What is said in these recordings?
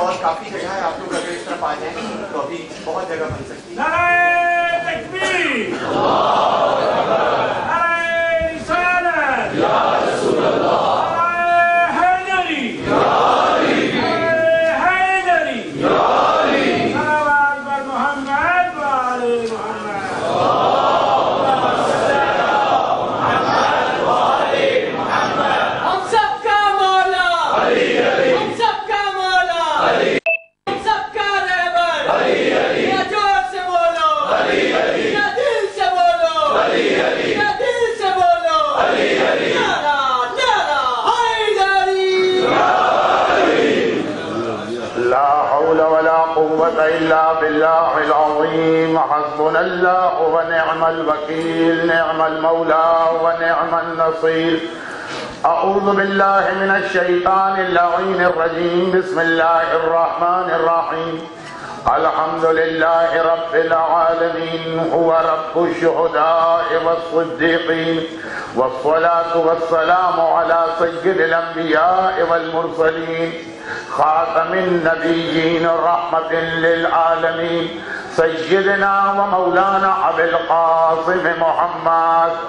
اور کافی جگہ ہے، آپ لوگ اگر اس طرف آ جائیں تو ابھی بہت جگہ بن سکتی ہے۔ نعرہ تکبیر، نعرہ رسالت، یا رسول اللہ، نعرہ حیدری، یا علی، نعرہ حیدری، یا علی، صلوات بر محمد و آل محمد۔ ہم سب کا مولا علی علی، ہم سب کا مولا علی، ہم سب کا رہبر علی علی، یا جوش سے بولو علی علی، یا دل سے بولو علی علی، یا دل سے بولو علی علی، نعرہ نعرہ حیدری، یا علی۔ لا حول ولا قوة إلا بالله العظيم، حسبنا الله ونعم الوكيل، نعم المولى ونعم النصير۔ أعوذ بالله من الشيطان اللعين الرجيم، بسم الله الرحمن الرحيم، الحمد لله رب العالمين، هو رب الشهداء والصديقين، والصلاة والسلام على سيد الأنبياء والمرسلين، خاتم النبيين رحمة للعالمين، سيدنا ومولانا أبي القاسم محمد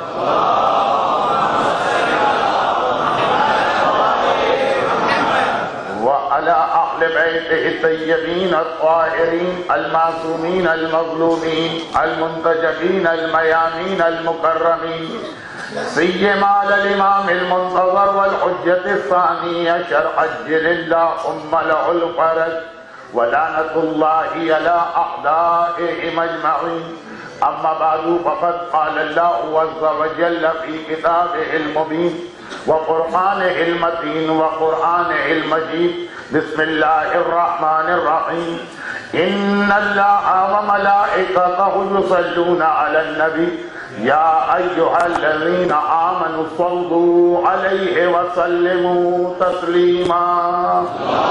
وعلى أهل بيته الطيبين الطاهرين المعصومين المظلومين المنتجبين الميامين المكرمين، سيما الإمام المنتظر والحجة الثانية شرح الجل اللهم له الفرج، ولعنة الله على أعدائهم أجمعين، أما بعد فقد قال الله عز وجل في كتابه المبين وقرآنه المتين وقرآنه المجيد، بسم الله الرحمن الرحيم، إن الله وملائكته يصلون على النبي يا أيها الذين آمنوا صلوا عليه وسلموا تسليما۔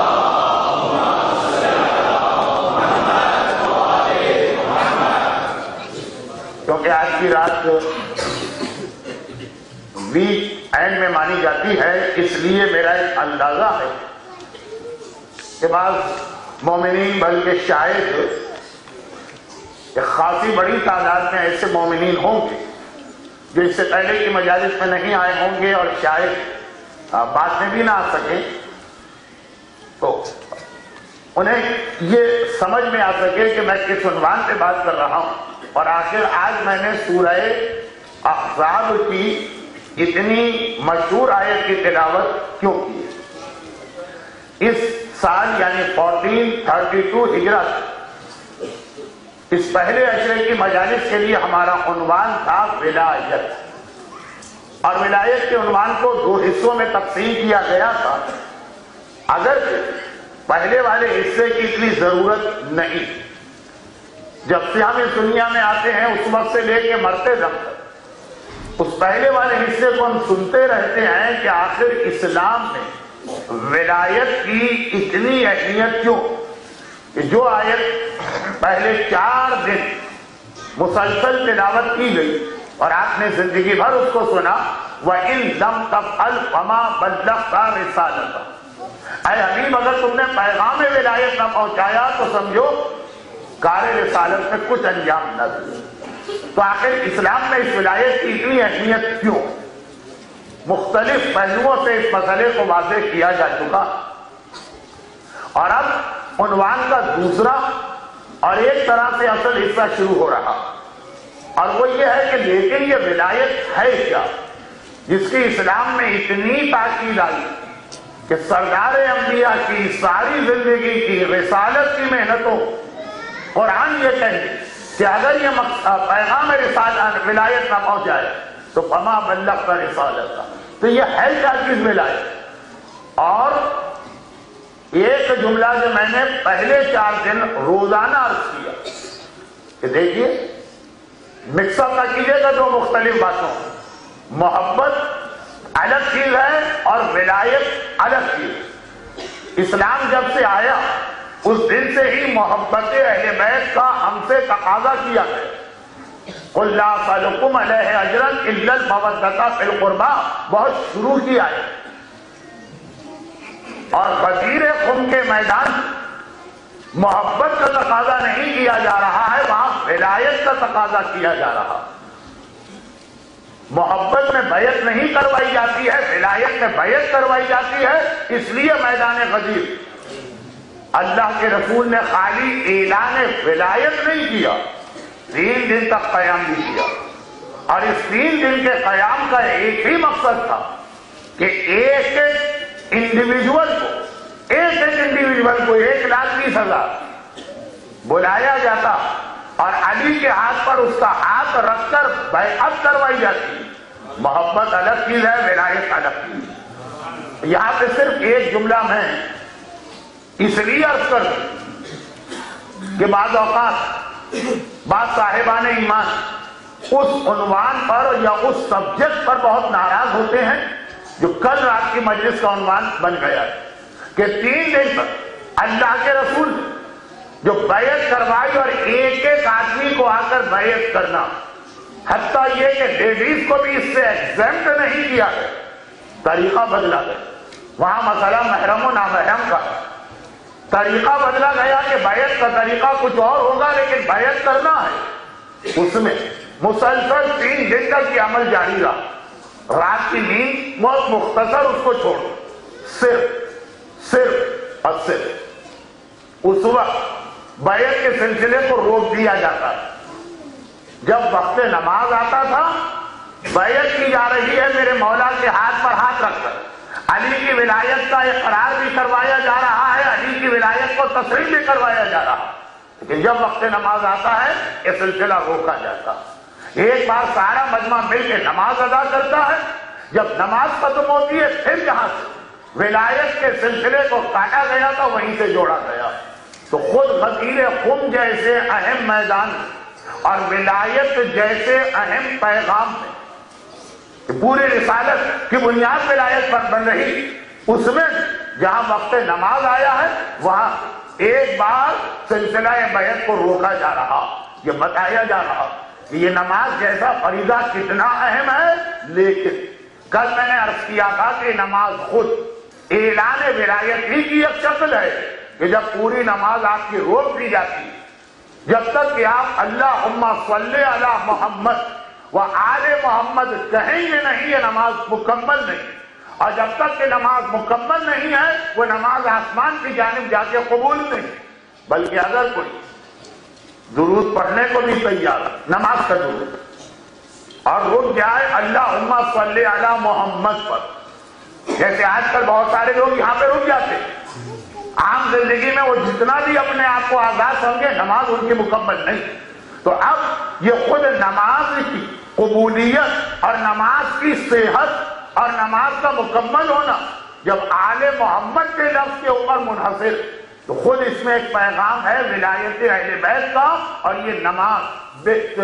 کیونکہ آج کی رات ویک اینڈ میں مانی جاتی ہے، اس لیے میرا ایک اندازہ ہے کہ بعض مومنین بلکہ شاید کہ خاصی بڑی تعداد میں ایسے مومنین ہوں گے جو اس سے پہلے کی مجالس میں نہیں آئے ہوں گے اور شاید بعد میں بھی نہ آ سکیں، تو انہیں یہ سمجھ میں آ سکے کہ میں کس عنوان پہ بات کر رہا ہوں، اور آخر آج میں نے سورہ احزاب کی اتنی مشہور آیت کی تلاوت کیوں کی ہے۔ اس سال یعنی 1432 ہجرت، اس پہلے عشرے کی مجالس کے لیے ہمارا عنوان تھا ولایت، اور ولایت کے عنوان کو 2 حصوں میں تقسیم کیا گیا تھا، اگر پہلے والے حصے کی اتنی ضرورت نہیں، جب سے ہم اس دنیا میں آتے ہیں اس وقت سے لے کے مرتے دم تک اس پہلے والے حصے کو ہم سنتے رہتے ہیں کہ آخر اسلام میں ولایت کی اتنی اہمیت کیوں، کہ جو آیت پہلے 4 دن مسلسل تلاوت کی گئی اور آپ نے زندگی بھر اس کو سنا، وَإِن لَمْ تَفْعَلْ فَمَا بَلَّغْتَ رِسَالَتَهُ، اے حبیب اگر تم نے پیغام ولایت نہ پہنچایا تو سمجھو کار رسالت میں کچھ انجام نہ دیا۔ تو آخر اسلام میں اس ولایت کی اتنی اہمیت کیوں، مختلف پہلوؤں سے اس مسئلے کو واضح کیا جا چکا، اور اب عنوان کا دوسرا اور ایک طرح سے اصل حصہ شروع ہو رہا، اور وہ یہ ہے کہ لیکن یہ ولایت ہے کیا جس کی اسلام میں اتنی تاکید آئی کہ سردار انبیاء کی ساری زندگی کی رسالت کی محنتوں، قرآن یہ کہے کہ اگر یہ پیغام ولایت نہ پہنچائے تو فما بلغت رسالتہ، تو یہ ہے کیا چیز ولایت؟ اور ایک جملہ جو میں نے پہلے 4 دن روزانہ عرض کیا کہ دیکھیے مکس اپ نہ کیجیے گا دو مختلف باتوں، محبت الگ چیز ہے اور ولایت الگ چیز۔ اسلام جب سے آیا اس دن سے ہی محبت اہل بیت کا ہم سے تقاضا کیا گیا، قُلْ لَا أَسْأَلُكُمْ عَلَيْهِ أَجْرًا إِلَّا الْمَوَدَّةَ فِي الْقُرْبَىٰ بہت شروع کیا ہے، اور غدیر خم کے میدان محبت کا تقاضا نہیں کیا جا رہا ہے، وہاں ولایت کا تقاضا کیا جا رہا۔ محبت میں بیعت نہیں کروائی جاتی ہے، ولایت میں بیعت کروائی جاتی ہے۔ اس لیے میدان غدیر اللہ کے رسول نے خالی اعلان ولایت نہیں کیا، 3 دن تک قیام بھی کیا، اور اس 3 دن کے قیام کا ایک ہی مقصد تھا کہ ایک انڈیویجول کو 1,20,000 بلایا جاتا اور علی کے ہاتھ پر اس کا ہاتھ رکھ کر بیعت کروائی جاتی۔ محبت الگ چیز ہے، ولایت الگ چیز ہے۔ یہاں پہ صرف ایک جملہ میں اس لیے عرض کر کہ بعض اوقات بعض صاحبان ایمان اس عنوان پر یا اس سبجیکٹ پر بہت ناراض ہوتے ہیں جو کل رات کی مجلس کا عنوان بن گیا ہے کہ 3 دن تک اللہ کے رسول جو بیعت کروائی اور ایک ایک آدمی کو آ کر بیعت کرنا، حتیٰ یہ کہ لیڈیز کو بھی اس سے ایگزمپٹ نہیں کیا گیا، طریقہ بدلا گیا۔ وہاں مسئلہ محرم و نامحرم کا طریقہ بدلا گیا کہ بیعت کا طریقہ کچھ اور ہوگا، لیکن بیعت کرنا ہے۔ اس میں مسلسل 3 دن تک یہ عمل جاری رہا۔ رات کی نیند بہت مختصر اس کو چھوڑ، صرف اور صرف اس وقت بیعت کے سلسلے کو روک دیا جاتا ہے جب وقت نماز آتا تھا۔ بیعت کی جا رہی ہے میرے مولا کے ہاتھ پر ہاتھ رکھ کر، علی کی ولایت کا اقرار بھی کروایا جا رہا ہے، علی کی ولایت کو تسلیم بھی کروایا جا رہا ہے، لیکن جب وقت نماز آتا ہے یہ سلسلہ روکا جاتا ہے۔ ایک بار سارا مجمع مل کے نماز ادا کرتا ہے، جب نماز ختم ہوتی ہے پھر جہاں سے ولایت کے سلسلے کو کاٹا گیا تھا وہیں سے جوڑا گیا۔ تو خود غدیر خم جیسے اہم میدان اور ولایت جیسے اہم پیغام میں پوری رسالت کی بنیاد ولایت پر بن رہی، اس میں جہاں وقت نماز آیا ہے وہاں ایک بار سلسلہ بیعت کو روکا جا رہا، یہ بتایا جا رہا کہ یہ نماز جیسا فریضہ کتنا اہم ہے۔ لیکن کل میں نے عرض کیا تھا کہ نماز خود اعلان ولایت ہی کی ایک شکل ہے کہ جب پوری نماز آپ کی روک دی جاتی، جب تک کہ آپ اللہم صلی علی محمد و آل محمد کہیں گے نہیں یہ نماز مکمل نہیں، اور جب تک کہ نماز مکمل نہیں ہے وہ نماز آسمان کی جانب جا کے قبول نہیں۔ بلکہ اگر کوئی درود پڑھنے کو بھی تیار ہے، نماز کا درود، اور رک جائے اللہم صلی علی محمد پر، جیسے آج کل بہت سارے لوگ یہاں پہ رک جاتے ہیں، عام زندگی میں وہ جتنا بھی اپنے آپ کو آزاد سمجھے نماز ان کی مکمل نہیں، تو اب یہ خود نماز کی قبولیت اور نماز کی صحت اور نماز کا مکمل ہونا جب آل محمد کے لفظ کے اوپر منحصر، تو خود اس میں ایک پیغام ہے ولایت اہل بیت کا، اور یہ نماز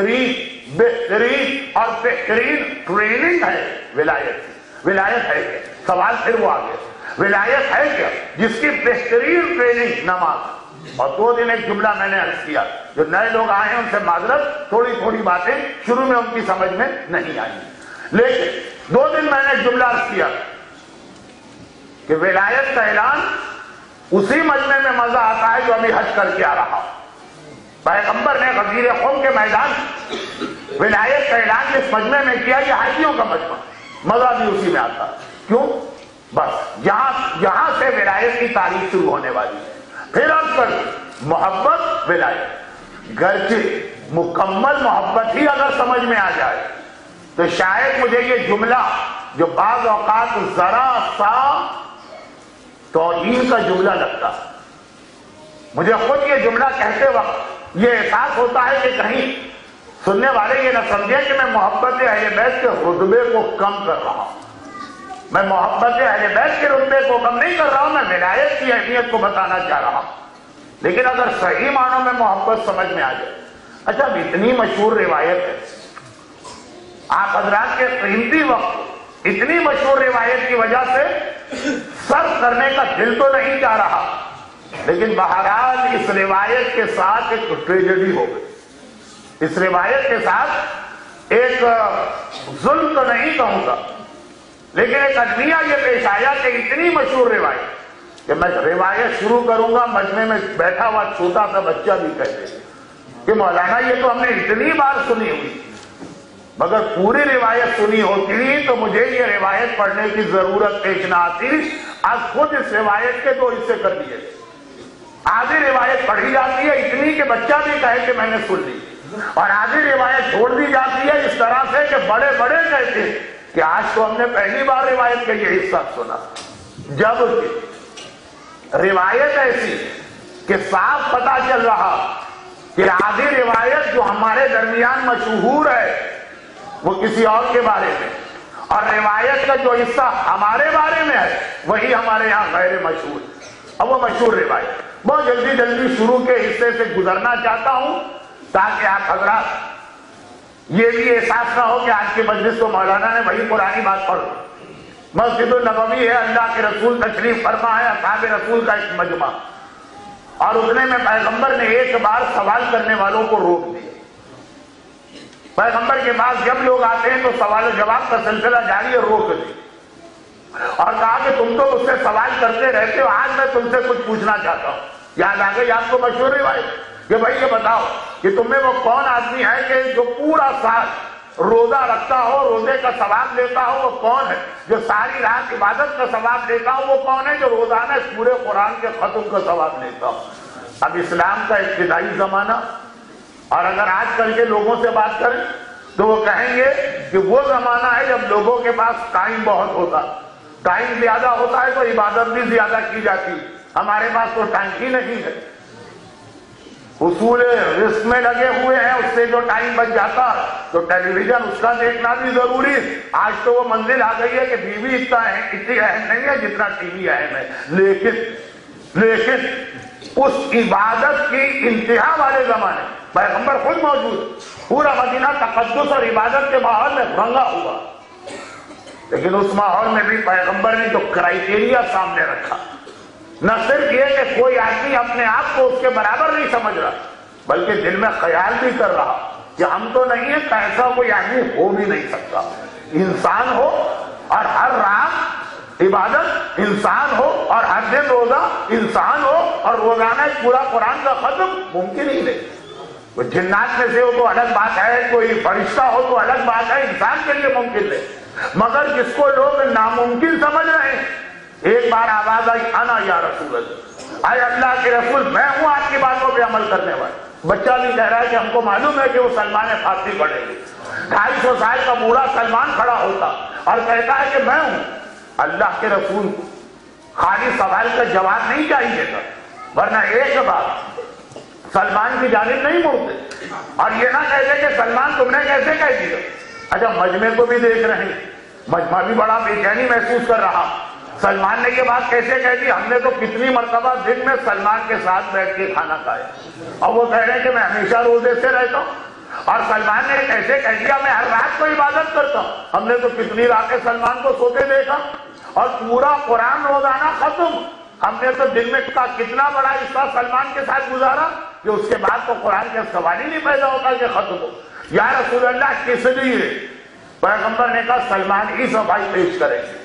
بہترین اور بہترین ٹریننگ ہے ولایت۔ ولایت ہے کیا؟ سوال پھر وہ آگے، ولایت ہے کیا جس کی بہترین ٹریننگ نماز؟ اور 2 دن ایک جملہ میں نے عرض کیا، جو نئے لوگ آئے ہیں ان سے معذرت، تھوڑی باتیں شروع میں ان کی سمجھ میں نہیں آئی، لیکن 2 دن میں نے ایک جملہ عرض کیا کہ ولایت کا اعلان اسی مجمع میں مزہ آتا ہے جو ابھی حج کر کے آ رہا۔ پیغمبر نے غدیر خم کے میدان ولایت کا اعلان جس مجمع میں کیا، یہ حاجیوں کا مجمع، مزہ بھی اسی میں آتا۔ کیوں؟ بس یہاں سے ولایت کی تاریخ شروع ہونے والی ہے۔ پھر اب تک محبت ولایت، گرچہ مکمل محبت ہی اگر سمجھ میں آ جائے تو شاید مجھے یہ جملہ جو بعض اوقات ذرا سا توہین کا جملہ لگتا ہے، مجھے خود یہ جملہ کہتے وقت یہ احساس ہوتا ہے کہ کہیں سننے والے یہ نہ سمجھے کہ میں محبت اہل بیت کے رتبے کو کم کر رہا ہوں۔ میں محبت اہل بیت کے رتبے کو کم نہیں کر رہا ہوں، میں ولایت کی اہمیت کو بتانا چاہ رہا ہوں۔ لیکن اگر صحیح معنوں میں محبت سمجھ میں آ جائے، اچھا اتنی مشہور روایت ہے، آپ حضرات کے قیمتی وقت اتنی مشہور روایت کی وجہ سے صرف کرنے کا دل تو نہیں چاہ رہا، لیکن بہرحال اس روایت کے ساتھ ایک ٹریجڈی ہو گئی، اس روایت کے ساتھ ایک ظلم تو نہیں کہوں گا، لیکن ایک المیہ یہ پیش آیا کہ اتنی مشہور روایت کہ میں روایت شروع کروں گا، مجمع میں بیٹھا ہوا چھوٹا سا بچہ بھی کہتے کہ مولانا یہ تو ہم نے اتنی بار سنی ہوئی، مگر پوری روایت سنی ہوتی تو مجھے یہ روایت پڑھنے کی ضرورت پیش نہ آتی۔ آج خود اس روایت کے 2 حصے کر دیے، آدھی روایت پڑھی جاتی ہے اتنی کہ بچہ بھی کہے کہ میں نے سن لی، اور آدھی روایت چھوڑ دی جاتی ہے اس طرح سے کہ بڑے بڑے کہتے ہیں کہ آج تو ہم نے پہلی بار روایت کا یہ حصہ سنا۔ جب روایت ایسی کہ صاف پتہ چل رہا کہ آدھی روایت جو ہمارے درمیان مشہور ہے وہ کسی اور کے بارے میں، اور روایت کا جو حصہ ہمارے بارے میں ہے وہی ہمارے یہاں غیر مشہور۔ اب وہ مشہور روایت بہت جلدی شروع کے حصے سے گزرنا چاہتا ہوں تاکہ آپ حضرات یہ بھی احساس نہ ہو کہ آج کے مجلس کو مولانا نے وہی پرانی بات پڑھ۔ مسجد النبوی ہے، اللہ کے رسول تشریف فرما ہے، اصحاب رسول کا ایک مجمع، اور اتنے میں پیغمبر نے ایک بار سوال کرنے والوں کو روک دیا۔ پیغمبر کے پاس جب لوگ آتے ہیں تو سوال و جواب کا سلسلہ جاری ہے، روک دیا اور کہا کہ تم تو مجھ سے سوال کرتے رہتے ہو، آج میں تم سے کچھ پوچھنا چاہتا ہوں۔ یاد آ گئی آپ کو مشہور روایت کہ بھائی یہ بتاؤ کہ تم میں وہ کون آدمی ہے کہ جو پورا سال روزہ رکھتا ہو، روزے کا ثواب لیتا ہو، وہ کون ہے؟ جو ساری رات عبادت کا ثواب لیتا ہو، وہ کون ہے؟ جو روزانہ پورے قرآن کے ختم کا ثواب لیتا ہو۔ اب اسلام کا ابتدائی زمانہ، اور اگر آج کل کے لوگوں سے بات کریں تو وہ کہیں گے کہ وہ زمانہ ہے جب لوگوں کے پاس ٹائم بہت ہوتا، ٹائم زیادہ ہوتا ہے تو عبادت بھی زیادہ کی جاتی، ہمارے پاس تو ٹائم ہی نہیں ہے، اصول رزق میں لگے ہوئے ہیں، اس سے جو ٹائم بچ جاتا تو ٹیلی ویژن اس کا دیکھنا بھی ضروری۔ آج تو وہ منزل آ گئی ہے کہ بیوی اتنی اہم نہیں ہے جتنا ٹی وی اہم ہے، لیکن اس عبادت کی انتہا والے زمانے پیغمبر خود موجود، پورا مدینہ تقدس اور عبادت کے ماحول میں رنگا ہوا، لیکن اس ماحول میں بھی پیغمبر نے جو کرائیٹیریا سامنے رکھا، نہ صرف یہ کہ کوئی آدمی اپنے آپ کو اس کے برابر نہیں سمجھ رہا، بلکہ دل میں خیال بھی کر رہا کہ ہم تو نہیں ہیں، ایسا کوئی آدمی ہو بھی نہیں سکتا، انسان ہو اور ہر رات عبادت، انسان ہو اور ہر دن روزہ، انسان ہو اور روزانہ پورا قرآن کا ختم، ممکن ہی نہیں۔ وہ جنات میں سے ہو تو الگ بات ہے، کوئی فرشتہ ہو تو الگ بات ہے، انسان کے لیے ممکن نہیں، مگر جس کو لوگ ناممکن سمجھ رہے ہیں، ایک بار آواز آئی انا یا رسول اللہ، اے اللہ کے رسول میں ہوں آپ کی باتوں پہ عمل کرنے والا۔ بچہ بھی کہہ رہا ہے کہ ہم کو معلوم ہے کہ وہ سلمان فارسی پڑھے گی، 250 سال کا بوڑھا سلمان کھڑا ہوتا اور کہتا ہے کہ میں ہوں۔ اللہ کے رسول خالی سوال کا جواب نہیں چاہیے تھا، ورنہ ایک بات سلمان کی جانب نہیں مڑتے اور یہ نہ کہتے کہ سلمان تم نے کیسے کہہ دیا۔ اچھا مجمع کو بھی دیکھ رہے ہیں، مجمع بھی بڑا بے چینی محسوس کر رہا، سلمان نے یہ بات کیسے کہہ دی؟ ہم نے تو کتنی مرتبہ دن میں سلمان کے ساتھ بیٹھ کے کھانا کھایا، اور وہ کہہ رہے ہیں کہ میں ہمیشہ روزے سے رہتا ہوں، اور سلمان نے کیسے کہہ دیا میں ہر رات کو عبادت کرتا ہوں؟ ہم نے تو کتنی راتیں سلمان کو سوتے دیکھا، اور پورا قرآن روزانہ ختم، ہم نے تو دن میں کا کتنا بڑا حصہ سلمان کے ساتھ گزارا کہ اس کے بعد تو قرآن کا سوال ہی نہیں پیدا ہوتا کہ ختم ہو۔ یا رسول اللہ کس لیے؟ پیغمبر نے کہا سلمان ہی صفائی پیش کریں گے۔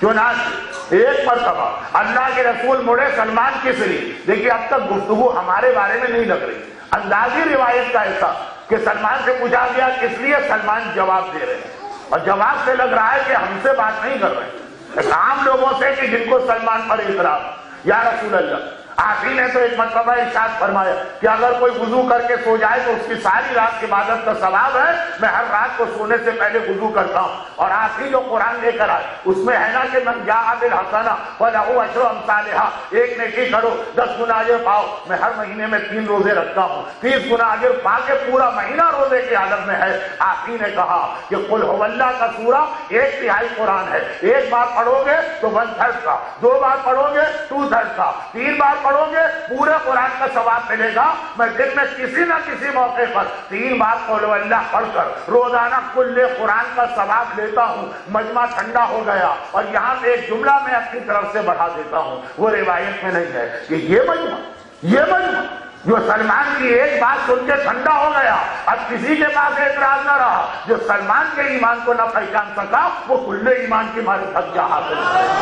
چنانچہ ایک مرتبہ اللہ کے رسول مڑے سلمان کس لیے؟ دیکھیے اب تک گفتگو ہمارے بارے میں نہیں لگ رہی، اندازی روایت کا ایسا کہ سلمان سے پوچھا گیا کس لیے، سلمان جواب دے رہے ہیں، اور جواب سے لگ رہا ہے کہ ہم سے بات نہیں کر رہے ہیں، عام لوگوں سے کہ جن کو سلمان پر اعتراض۔ یا رسول اللہ آپ ہی نے تو ایک مرتبہ ارشاد فرمایا کہ اگر کوئی وضو کر کے سو جائے تو اس کی ساری رات کی عبادت کا ثواب ہے، میں ہر رات کو سونے سے پہلے وضو کرتا ہوں، اور آپ ہی جو قرآن لے کر آئے اس میں ہے نا کہ من جاء بالحسنہ فلہ عشر امثالھا، ایک نیکی کرو 10 گنا اجر پاؤ۔ میں ہر مہینے میں 3 روزے رکھتا ہوں، 30 گنا اجر پا کے پورا مہینہ روزے کی حالت میں ہے۔ آپ ہی نے کہا کہ قل هو اللہ کا سورہ 1/3 قرآن ہے، ایک بار پڑھو گے تو 1/3 کا، 2 بار پڑھو گے 2/3 کا، 3 بار پڑھو گے پورے قرآن کا ثواب ملے گا۔ میں دن میں کسی نہ کسی موقع پر 3 بار قل هو اللہ پڑھ کر روزانہ کل قرآن کا ثواب لیتا ہوں۔ مجمع ٹھنڈا ہو گیا، اور یہاں سے ایک جملہ میں اپنی طرف سے بڑھا دیتا ہوں، وہ روایت میں نہیں ہے کہ یہ مجمع جو سلمان کی ایک بات سن کے ٹھنڈا ہو گیا، اب کسی کے پاس اعتراض نہ رہا، جو سلمان کے ایمان کو نہ پہچان سکا وہ کل ایمان کی معرفت کیا حاصل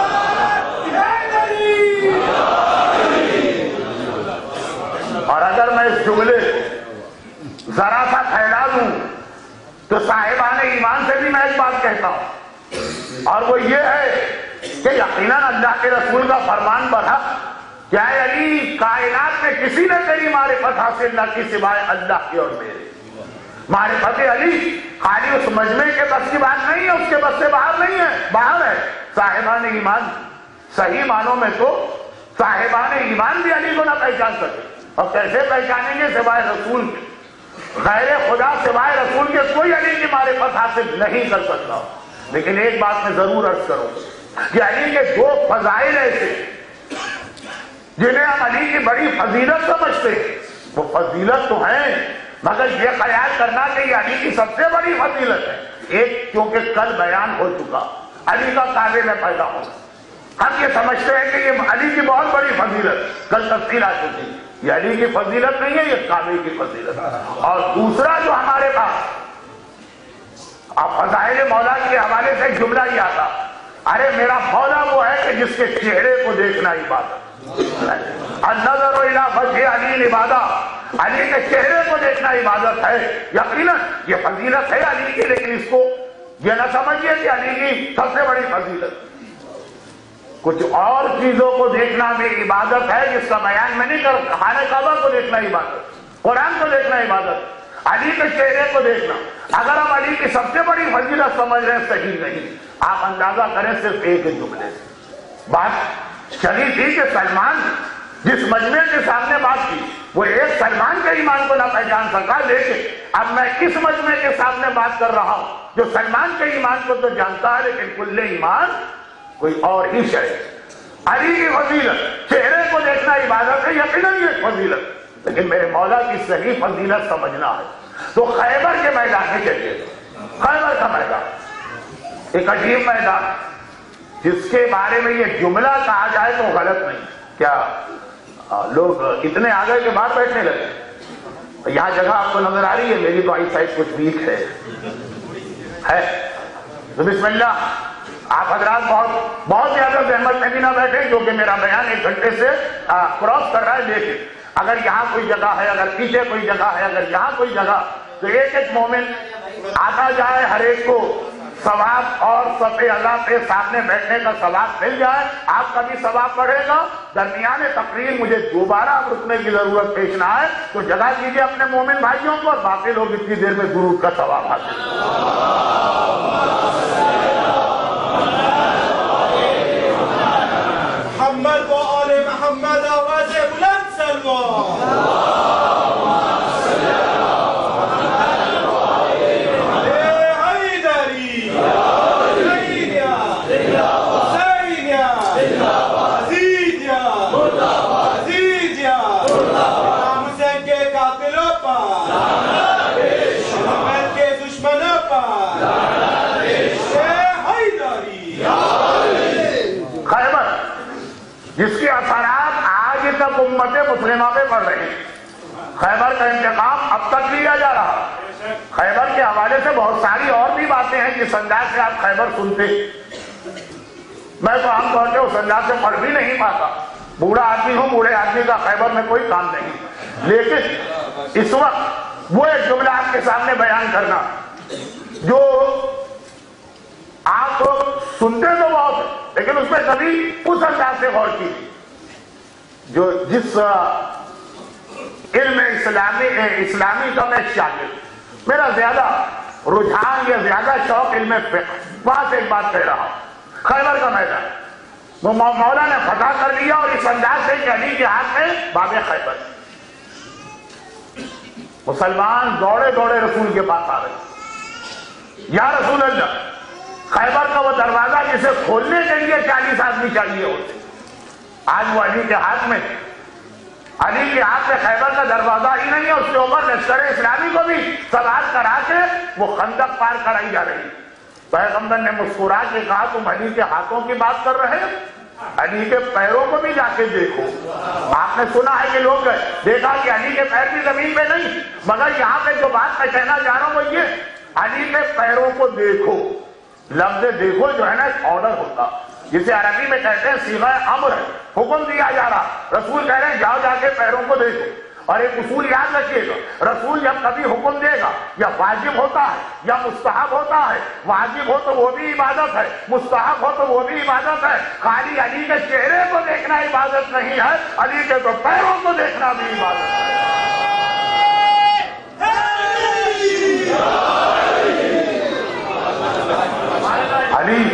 اور اگر میں اس جملے ذرا سا پھیلا دوں تو صاحبان ایمان سے بھی میں ایک بات کہتا ہوں، اور وہ یہ ہے کہ یقیناً اللہ کے رسول کا فرمان برحق کہ اے علی، کائنات میں کسی نے تیری معرفت حاصل نہ کی سوائے اللہ کی اور میرے۔ معرفت علی خالی اس مجمع کے بس کی بات نہیں ہے، اس کے بس سے باہر نہیں ہے، باہر ہے۔ صاحبان ایمان صحیح معنوں میں تو صاحبان ایمان بھی علی کو نہ پہچان سکے، اور کیسے پہچانیں گے سوائے رسول کے؟ غیر خدا سوائے رسول کے کوئی علی کی معرفت حاصل نہیں کر سکتا۔ لیکن ایک بات میں ضرور عرض کروں کہ علی کے دو فضائل ایسے جنہیں ہم علی کی بڑی فضیلت سمجھتے ہیں، وہ فضیلت تو ہیں، مگر یہ خیال کرنا کہ یہ علی کی سب سے بڑی فضیلت ہے۔ ایک کیونکہ کل بیان ہو چکا، علی کا کعبے میں پیدا ہونا، ہم یہ سمجھتے ہیں کہ یہ علی کی بہت بڑی فضیلت، کل تفصیل آ چکی، یہ علی کی فضیلت نہیں ہے، یہ کعبے کی فضیلت ہے۔ اور دوسرا جو ہمارے پاس اب فضائل مولا کے حوالے سے ایک جملہ ہی آتا، ارے میرا مولا وہ ہے کہ جس کے چہرے کو دیکھنا عبادت، النظر الی وجہ علی عبادت، علی کے چہرے کو دیکھنا عبادت ہے۔ یقیناً یہ فضیلت ہے علی کی، لیکن اس کو یہ نہ سمجھیے کہ علی کی سب سے بڑی فضیلت کچھ اور چیزوں کو دیکھنا بھی عبادت ہے، جس کا بیان میں نہیں کر، خانہ کعبہ کو دیکھنا عبادت، قرآن کو دیکھنا عبادت، علی کے چہرے کو دیکھنا۔ اگر ہم علی کی سب سے بڑی فضیلت سمجھ رہے ہیں، صحیح نہیں۔ آپ اندازہ کریں صرف ایک جملے سے بات چلی تھی کہ سلمان جس مجمع کے سامنے بات کی، وہ ایک سلمان کے ایمان کو نہ پہچان سکا، لیکن اب میں اس مجمع کے سامنے بات کر رہا ہوں جو سلمان کے ایمان کو تو جانتا ہے، لیکن کل ایمان کوئی اور ہی شے۔ علی کی فضیلت چہرے کو دیکھنا عبادت ہے، یقیناً یہ فضیلت، لیکن میرے مولا کی صحیح فضیلت سمجھنا ہے تو خیبر کے میدان میں چلیے۔ خیبر کا میدان ایک عجیب میدان، جس کے بارے میں یہ جملہ کہا جائے تو غلط نہیں۔ کیا لوگ اتنے آگے کے بعد بیٹھنے لگے؟ یہاں جگہ آپ کو نظر آ رہی ہے، میری تو آئی سائٹ کچھ ویک ہے تو بسم اللہ، آپ حضرات بہت زیادہ زحمت میں بھی نہ بیٹھے، جو کہ میرا بیان 1 گھنٹے سے کراس کر رہا ہے، لیکن اگر یہاں کوئی جگہ ہے، اگر پیچھے کوئی جگہ ہے، اگر یہاں کوئی جگہ، تو ایک ایک مومن آتا جائے، ہر ایک کو ثواب اور صف اللہ پہ سامنے بیٹھنے کا ثواب مل جائے، آپ کا بھی ثواب بڑھے گا۔ درمیان تقریر مجھے دوبارہ رکنے کی ضرورت پیش نہ آئے تو جگہ کیجیے اپنے مومن بھائیوں کو، اور باقی لوگ اتنی دیر میں درود کا ثواب حاصل محمد و آل محمد آواز بلند سلوان۔ جس کے اثرات آج تک امت مسلمہ پہ پڑ رہے ہیں۔ خیبر کا انتقام اب تک لیا جا رہا۔ خیبر کے حوالے سے بہت ساری اور بھی باتیں ہیں جس انداز سے آپ خیبر سنتے، میں تو عام طور پہ اس انداز سے پڑھ بھی نہیں پاتا، بوڑھا آدمی ہوں، بوڑھے آدمی کا خیبر میں کوئی کام نہیں، لیکن اس وقت وہ ایک جملہ آپ کے سامنے بیان کرنا جو آپ سنتے تو بہت، لیکن اس میں کبھی اس انداز سے غور کیجیے جو جس علم اسلامی کا میں شاگرد، میرا زیادہ رجحان یا زیادہ شوق علم فقہ، وہاں سے ایک بات کہہ رہا ہوں۔ خیبر کا میدان وہ مولا نے فتح کر لیا، اور اس انداز سے کہ علی کے ہاتھ میں باب خیبر، مسلمان دوڑے دوڑے رسول کے پاس آ رہے، یا رسول اللہ، خیبر کا وہ دروازہ جسے کھولنے کے لیے 40 آدمی چاہیے ہوتے، آج وہ علی کے ہاتھ میں، علی کے ہاتھ میں خیبر کا دروازہ ہی نہیں ہے، اس کے اوپر لشکر اسلامی کو بھی سوار کرا کے وہ خندق پار کرائی جا رہی ہے۔ پیغمبر نے مسکرا کے کہا تم علی کے ہاتھوں کی بات کر رہے ہو؟ علی کے پیروں کو بھی جا کے دیکھو. آپ نے سنا ہے کہ لوگ دیکھا کہ علی کے پیر بھی زمین پہ نہیں, مگر یہاں پہ جو بات میں کہنا چاہ رہا ہوں وہ یہ, علی کے پیروں کو دیکھو. لفظ دیکھو جو ہے نا ایک آرڈر ہوتا, جسے عربی میں کہتے ہیں صیغہ امر ہے, حکم دیا جا رہا. رسول کہہ رہے ہیں جاؤ جا کے پیروں کو دیکھو. اور ایک اصول یاد رکھیے گا, رسول جب کبھی حکم دے گا یا واجب ہوتا ہے یا مستحب ہوتا ہے, واجب ہو تو وہ بھی عبادت ہے, مستحب ہو تو وہ بھی عبادت ہے. خالی علی کے چہرے کو دیکھنا عبادت نہیں ہے, علی کے تو پیروں کو دیکھنا بھی عبادت ہے. علی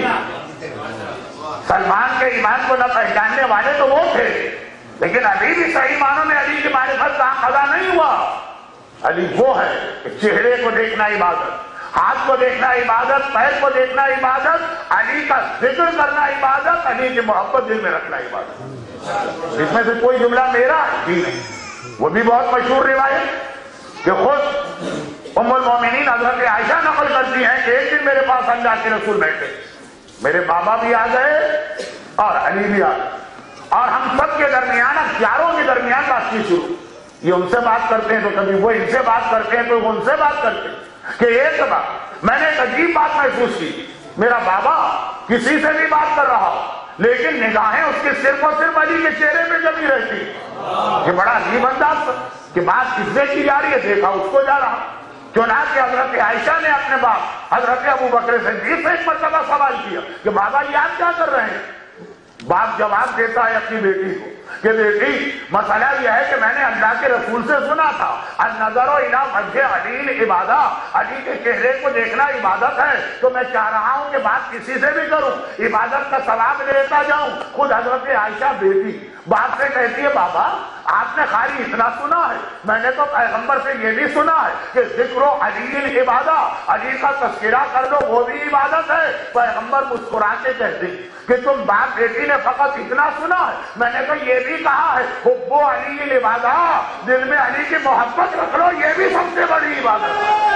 سلمان کے ایمان کو نہ پہچاننے والے تو وہ تھے, لیکن ابھی بھی صحیح معنوں میں علی کی معرفت کا قضا نہیں ہوا. علی وہ ہے کہ چہرے کو دیکھنا عبادت, ہاتھ کو دیکھنا عبادت, پیر کو دیکھنا عبادت, علی کا ذکر کرنا عبادت, علی کی محبت دل میں رکھنا عبادت. اس میں سے کوئی جملہ میرا ہی نہیں, وہ بھی بہت مشہور روایت کہ خود ام المومنین حضرت عائشہ نقل کرتی ہیں کہ ایک دن میرے پاس اللہ کے رسول بیٹھے, میرے بابا بھی آ گئے اور علی بھی آ گئے, اور ہم سب کے درمیان, پیاروں کے درمیان بات کی شروع. یہ ان سے بات کرتے ہیں تو کبھی وہ ان سے بات کرتے ہیں تو وہ ان سے بات کرتے ہیں. کہ ایک بات میں نے ایک عجیب بات محسوس کی, میرا بابا کسی سے بھی بات کر رہا لیکن نگاہیں اس کے صرف اور صرف علی کے چہرے پہ جمی رہتی. یہ بڑا عجیب انداز تھا کہ بات کس سے کی جا رہی ہے, دیکھا اس کو جا رہا. چنانچہ حضرت عائشہ نے اپنے باپ حضرت ابو بکر صدیق سے ایک مرتبہ سوال کیا کہ بابا یہ آپ کیا کر رہے ہیں. باپ جواب دیتا ہے اپنی بیٹی کو کہ بیٹی مسئلہ یہ ہے کہ میں نے اللہ کے رسول سے سنا تھا النظر الی وجہ علی عبادہ, علی کے چہرے کو دیکھنا عبادت ہے, تو میں چاہ رہا ہوں کہ بات کسی سے بھی کروں, عبادت کا ثواب لیتا جاؤں. خود حضرت عائشہ بیٹی باپ سے کہتی ہے بابا آپ نے خالی اتنا سنا ہے, میں نے تو پیغمبر سے یہ بھی سنا ہے کہ ذکر علی عبادہ, علی کا تذکرہ کر لو وہ بھی عبادت ہے. پیغمبر مسکرا کے کہتے کہ تم باپ بیٹی نے فقط اتنا سنا ہے, میں نے تو یہ بھی کہا ہے حب علی عبادہ, دل میں علی کی محبت رکھ لو, یہ بھی سب سے بڑی عبادت ہے.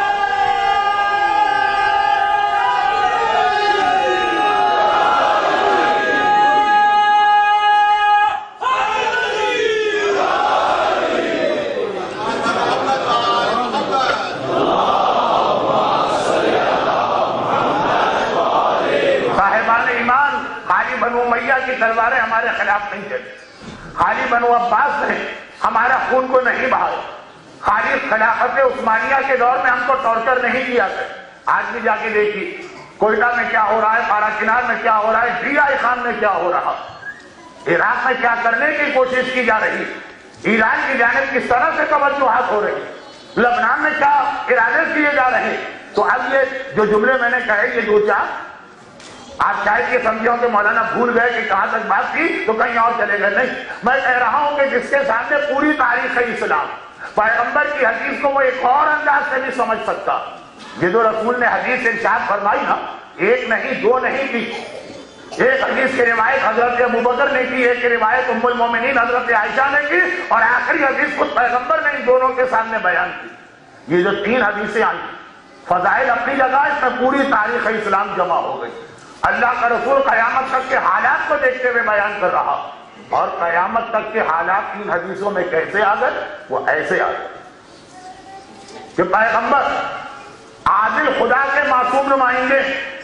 بنو امیہ کی تلواریں ہمارے خلاف نہیں چلی, خالی بنو عباس نے ہمارا خون کو نہیں بہایا, خالی خلافت عثمانیہ کے دور میں ہم کو ٹارچر نہیں کیا گیا. آج بھی جا کے دیکھیے کوئٹہ میں کیا ہو رہا ہے, پارا کنار میں کیا ہو رہا ہے, ڈی آئی خان میں کیا ہو رہا, عراق میں کیا کرنے کی کوشش کی جا رہی, ایران کی جانب کس طرح سے توجہات ہو رہی, لبنان میں کیا ارادے کیے جا رہے. تو اب یہ جو جملے میں نے کہے یہ دو چار آپ شاید یہ سمجھو کہ مولانا بھول گئے کہ کہاں تک بات کی تو کہیں اور چلے گئے. نہیں, میں کہہ رہا ہوں کہ جس کے سامنے پوری تاریخ اسلام پیغمبر کی حدیث کو وہ ایک اور انداز سے بھی سمجھ سکتا. یہ جو رسول نے حدیث ارشاد فرمائی نا, ایک نہیں دو نہیں کی, ایک حدیث کی روایت حضرت ابو بکر نے کی, ایک روایت ام المومنین حضرت عائشہ نے کی, اور آخری حدیث خود پیغمبر نے ان دونوں کے سامنے بیان کی. یہ جو تین حدیثیں آئی, فضائل اپنی جگہ, اس میں پوری تاریخ اسلام جمع ہو گئی. اللہ کا رسول قیامت تک کے حالات کو دیکھتے ہوئے بیان کر رہا, اور قیامت تک کے حالات تین حدیثوں میں کیسے آ گئے, وہ ایسے آ گئے کہ پیغمبر عادل خدا کے معصوم نمائندے,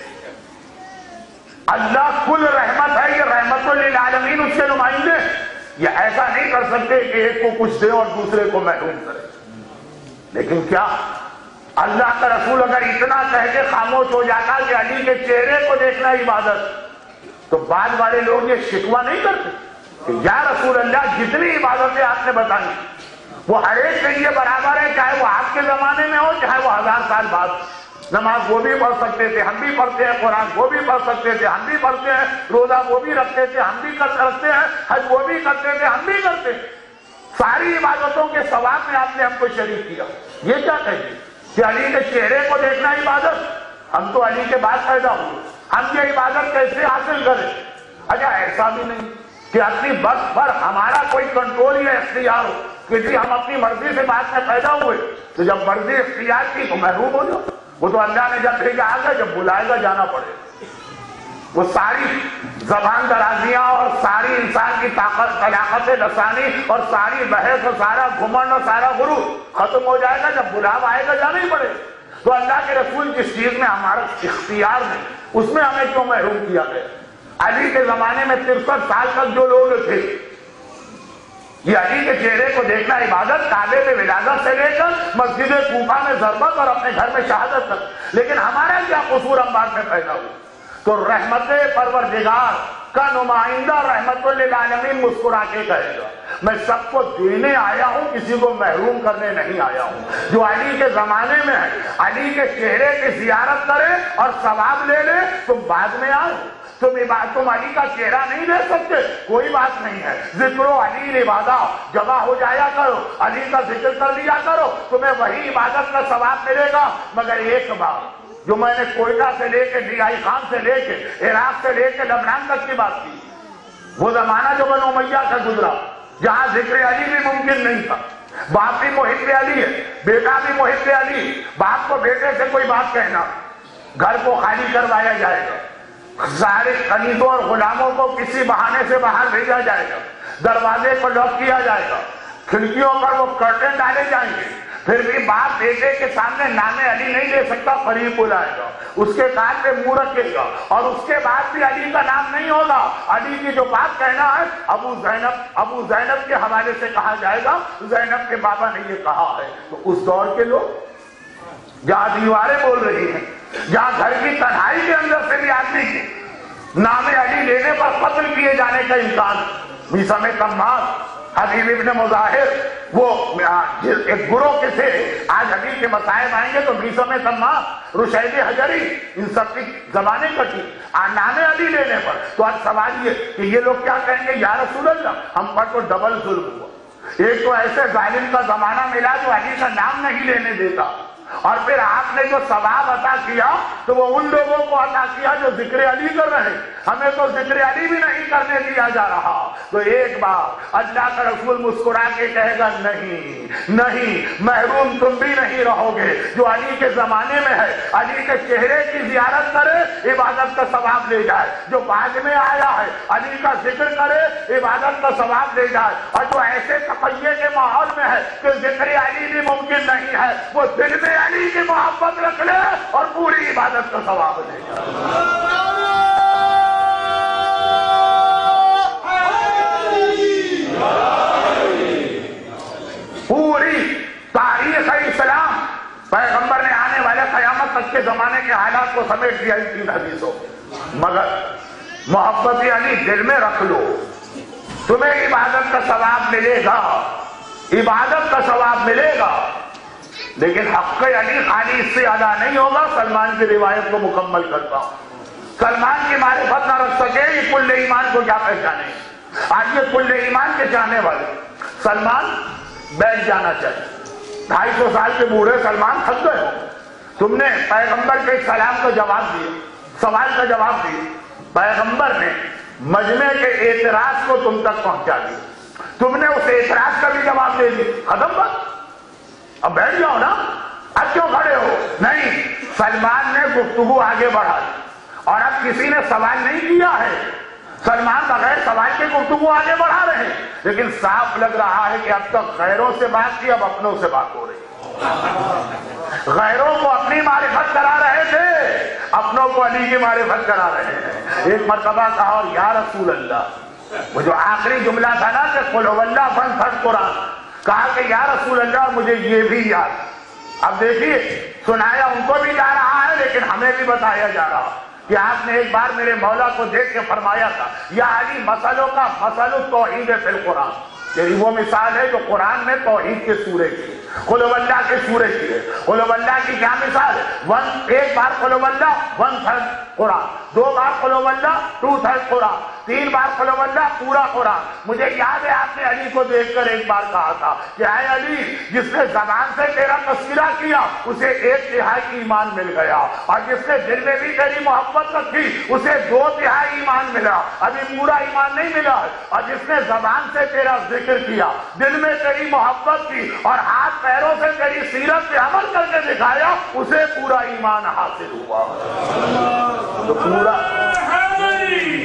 اللہ کل رحمت ہے, یہ رحمت للعالمین اس کے نمائندے, یہ ایسا نہیں کر سکتے کہ ایک کو کچھ دے اور دوسرے کو محروم کرے. لیکن کیا اللہ کا رسول اگر اتنا کہہ کے خاموش ہو جاتا کہ علی کے چہرے کو دیکھنا عبادت, تو بعد والے لوگ یہ شکوہ نہیں کرتے کہ یا رسول اللہ جتنی عبادتیں آپ نے بتائی وہ ہر ایک کے لیے برابر ہے, چاہے وہ آپ کے زمانے میں ہو چاہے وہ 1000 سال بعد. نماز وہ بھی پڑھ سکتے تھے, ہم بھی پڑھتے ہیں, قرآن وہ بھی پڑھ سکتے تھے, ہم بھی پڑھتے ہیں, روزہ وہ بھی رکھتے تھے, ہم بھی رکھتے ہیں, حج وہ بھی کرتے تھے, ہم بھی کرتے ہیں. ساری عبادتوں کے ثواب میں آپ نے ہم کو شریک کیا. یہ کیا کہتے کہ علی کے چہرے کو دیکھنا عبادت, ہم تو علی کے بعد پیدا ہوئے, ہم یہ عبادت کیسے حاصل کریں. اچھا ایسا بھی نہیں کہ اپنی بس پر ہمارا کوئی کنٹرول یا اختیار ہو کہ جی ہم اپنی مرضی سے بعد میں پیدا ہوئے, تو جب مرضی اختیار کی تو محروم ہو جاؤ. وہ تو اللہ نے جب بھیجا آ گیا, جب بلائے گا جانا پڑے. وہ ساری زبان درازیاں اور ساری انسان کی طاقت طلاقت لسانی اور ساری بحث اور سارا گھمنڈ اور سارا غرور ختم ہو جائے گا جب بلاوا آئے گا جانا ہی پڑے. تو اللہ کے رسول جس چیز میں ہمارا اختیار نہیں اس میں ہمیں کیوں محروم کیا گیا؟ علی کے زمانے میں 63 سال تک جو لوگ تھے یہ علی کے چہرے کو دیکھنا عبادت، کعبے میں ولادت سے لے کر مسجد کوفہ میں ضربت اور اپنے گھر میں شہادت تک. لیکن ہمارا کیا قصور ہم بعد میں پیدا ہوئے؟ تو رحمت پروردگار کا نمائندہ رحمت للعالمین مسکرا کے کہے گا میں سب کو دینے آیا ہوں، کسی کو محروم کرنے نہیں آیا ہوں. جو علی کے زمانے میں ہے علی کے چہرے کی زیارت کرے اور ثواب لے لے، تم بعد میں آؤ، تم علی کا چہرہ نہیں لے سکتے، کوئی بات نہیں ہے. ذکر و علی عبادت جمع ہو جایا کرو، علی کا ذکر کر لیا کرو، تمہیں وہی عبادت کا ثواب ملے گا. مگر ایک بات جو میں نے کوئٹہ سے لے کے ڈیائی خان سے لے کے عراق سے لے کے لبنان تک کی بات کی، وہ زمانہ جو بنو امیہ کا گزرا جہاں ذکر علی بھی ممکن نہیں تھا. باپ بھی محب علی ہے، بیٹا بھی محب علی، باپ کو بیٹے سے کوئی بات کہنا، گھر کو خالی کروایا جائے گا، سارے خلیدوں اور غلاموں کو کسی بہانے سے باہر بھیجا جائے گا، دروازے کو لاک کیا جائے گا، کھڑکیوں پر وہ کرٹن ڈالے جائیں گے. پھر بھی باپ بیٹے کے سامنے نام علی نہیں لے سکتا، قریب بلائے گا، اس کے کان پہ منہ رکھے گا، اور اس کے بعد بھی علی کا نام نہیں ہوگا. علی کی جو بات کہنا ہے ابو زینب کے حوالے سے کہا جائے گا، زینب کے بابا نے یہ کہا ہے. تو اس دور کے لوگ جہاں دیواریں بول رہی ہیں، جہاں گھر کی تنہائی کے اندر سے بھی آدمی کی نام علی لینے پر قتل کیے جانے کا امکان. میثم کمار حبیب ابن مظاہر وہ ایک گروہ کے تھے، آج حبیب کے مصائب آئیں گے تو میثم کمار رشید حجری ان سب کی زبانیں کٹی نام علی لینے پر. تو آج سوال یہ کہ یہ لوگ کیا کہیں گے، یا رسول اللہ ہم پر تو ڈبل ظلم ہوا. ایک تو ایسے ظالم کا زمانہ ملا جو علی کا نام نہیں لینے دیتا، اور پھر آپ نے جو ثواب عطا کیا تو وہ ان لوگوں کو عطا کیا جو ذکر علی کر رہے، ہمیں تو ذکر علی بھی نہیں کرنے دیا جا رہا. تو ایک بار اللہ کا رسول مسکرا کے کہے گا نہیں، محروم تم بھی نہیں رہو گے. جو علی کے زمانے میں ہے علی کے چہرے کی زیارت کرے عبادت کا ثواب لے جائے، جو بعد میں آیا ہے علی کا ذکر کرے عبادت کا ثواب لے جائے. اور جو ایسے تقیے کے ماحول میں ہے کہ ذکر علی بھی ممکن نہیں ہے، وہ دل میں علی کی محبت رکھ لے اور پوری عبادت کا ثواب لے جائے. پوری تاریخ اسلام پیغمبر نے آنے والے قیامت تک کے زمانے کے حالات کو سمیٹ دیا ان 3 حدیثوں. مگر محبت علی دل میں رکھ لو، تمہیں عبادت کا ثواب ملے گا، عبادت کا ثواب ملے گا. لیکن حق علی خالی اس سے ادا نہیں ہوگا. سلمان کی روایت کو مکمل کرتا ہوں. سلمان کی معرفت نہ رکھ سکے یہ کل ایمان کو کیا پہچانے. آج یہ کل ایمان کے چاہنے والے سلمان بیٹھ جانا چاہیے. 250 سال کے بوڑھے سلمان تھک گئے ہو. تم نے پیغمبر کے سلام کا جواب دیا، سوال کا جواب دیا، پیغمبر نے مجمع کے اعتراض کو تم تک پہنچا دیا، تم نے اس اعتراض کا بھی جواب دے دیا، ختم بات. اب بیٹھ جاؤ نا، اب کیوں کھڑے ہو؟ نہیں، سلمان نے گفتگو آگے بڑھا اور اب کسی نے سوال نہیں کیا ہے. سلمان بغیر سوال کے گفتگو آگے بڑھا رہے ہیں، لیکن صاف لگ رہا ہے کہ اب تک غیروں سے بات کی، اب اپنوں سے بات ہو رہی. غیروں کو اپنی معرفت کرا رہے تھے، اپنوں کو علی کی معرفت کرا رہے ہیں. ایک مرتبہ کہا اور یا رسول اللہ، وہ جو آخری جملہ تھا نا کہ قل هو اللہ 11th قرآن، کہا کہ یا رسول اللہ مجھے یہ بھی یاد. اب دیکھیے سنایا ان کو بھی جا رہا ہے لیکن ہمیں بھی بتایا جا رہا کہ آپ نے ایک بار میرے مولا کو دیکھ کے فرمایا تھا یا علی مسئلوں کا مسئلہ توحید فی القرآن. یعنی وہ مثال ہے جو قرآن میں توحید کے سورے کی ہے، قل هو اللہ کے سورے کی ہے. قل هو اللہ کی کیا مثال ہے؟ ایک بار قل هو اللہ 1/3 قرآن، 2 بار قل هو اللہ 2/3 قرآن، 3 بار قل هو اللہ پورا قرآن. مجھے یاد ہے آپ نے علی کو دیکھ کر ایک بار کہا تھا کہ اے علی، جس نے زبان سے تیرا تذکرہ کیا اسے 1/3 ایمان مل گیا، اور جس نے دل میں بھی تیری محبت رکھی اسے 2/3 ایمان ملا، ابھی پورا ایمان نہیں ملا. اور جس نے زبان سے تیرا ذکر کیا، دل میں تیری محبت کی اور ہاتھ پیروں سے تیری سیرت پہ عمل کر کے دکھایا، اسے پورا ایمان حاصل ہوا. تو پورا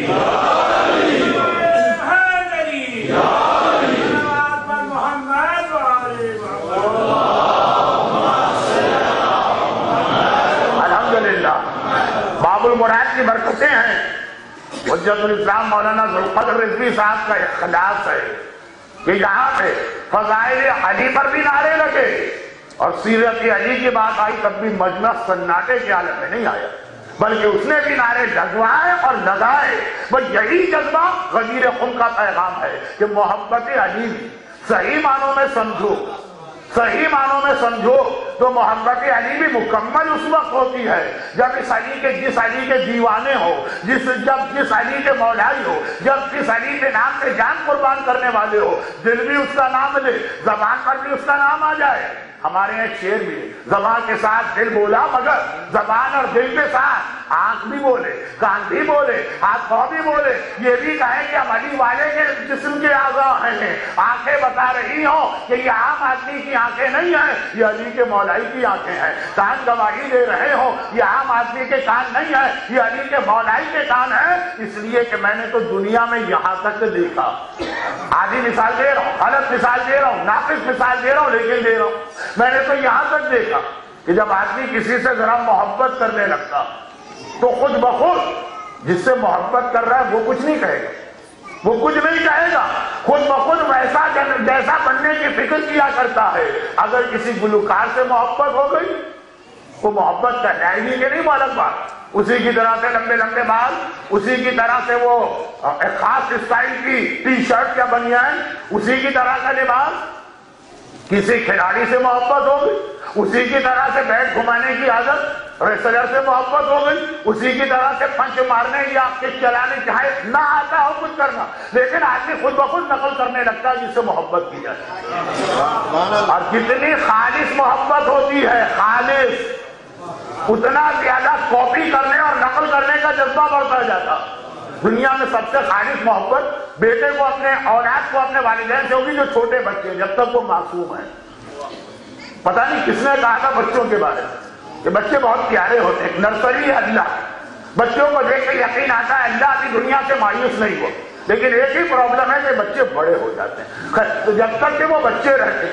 الحمدللہ باب المراد کی برکتیں ہیں. حجت الاسلام مولانا ذوالقدر رضوی صاحب کا اخلاص ہے کہ یہاں پہ فضائل علی پر بھی نعرے لگے اور سیرت علی کی بات آئی تب بھی مجمع سناٹے کے عالم میں نہیں آیا، بلکہ اس نے بھی نعرے لگوائے اور لگائے. بس یہی جذبہ غدیر خم کا پیغام ہے کہ محبت علی صحیح معنوں میں سمجھو، صحیح معنوں میں سمجھو تو محبت علی بھی مکمل اس وقت ہوتی ہے جب جس علی کے دیوانے ہو، جس علی کے مولائی ہو، جس علی کے نام سے جان قربان کرنے والے ہو، دل بھی اس کا نام لے، زبان پر بھی اس کا نام آ جائے. ہمارے ایک شعر بھی ہے، زبان کے ساتھ دل بولا مگر زبان اور دل کے ساتھ آنکھ بھی بولے، کان بھی بولے، ہاتھ پاؤں بھی بولے. یہ بھی کہے کہ ہم علی والے کے جسم کے اعضاء ہیں. آنکھیں بتا رہی ہوں کہ یہ عام آدمی کی آنکھیں نہیں ہیں، یہ علی کے مولائی کی آنکھیں ہیں. کان گواہی دے رہے ہوں یہ عام آدمی کے کان نہیں ہیں، یہ علی کے مولائی کے کان ہیں. اس لیے کہ میں نے تو دنیا میں یہاں تک دیکھا، آدھی مثال دے رہا ہوں، غلط مثال دے رہا ہوں، ناقص مثال دے رہا ہوں، لیکن دے رہا ہوں. میں نے تو یہاں تک دیکھا کہ جب آدمی کسی سے ذرا محبت کرنے لگتا تو خود بخود جس سے محبت کر رہا ہے وہ کچھ نہیں کہے گا، وہ کچھ نہیں کہے گا، خود بخود ویسا جیسا بننے کی فکر کیا کرتا ہے. اگر کسی گلوکار سے محبت ہو گئی وہ محبت کہلائے گی کہ نہیں معلوم بات. اسی کی طرح سے لمبے لمبے بال، اسی کی طرح سے وہ ایک خاص اسٹائل کی ٹی شرٹ یا بنیان، اسی کی طرح کا لباس. کسی کھلاڑی سے محبت ہو گئی، اسی کی طرح سے بیٹ گھمانے کی عادت، ریسلر سے محبت ہو گئی، اسی کی طرح سے پنچ مارنے یا کک چلانے چاہے نہ آتا ہو کچھ کرنا، لیکن آدمی خود بخود نقل کرنے لگتا ہے جس سے محبت کی جائے. اور جتنی خالص محبت ہوتی ہے، خالص، اتنا زیادہ کاپی کرنے اور نقل کرنے کا جذبہ بڑھتا جاتا. دنیا میں سب سے خالص محبت بیٹے کو اپنے اولاد کو اپنے والدین سے ہوگی جو چھوٹے بچے جب تک وہ معصوم ہیں. پتہ نہیں کس نے کہا تھا بچوں کے بارے میں کہ بچے بہت پیارے ہوتے ہیں، نرسری ہے اللہ. بچوں کو دیکھ کے یقین آتا ہے اللہ کی دنیا سے مایوس نہیں ہو، لیکن ایک ہی پرابلم ہے کہ بچے بڑے ہو جاتے ہیں. تو جب تک کہ وہ بچے رہتے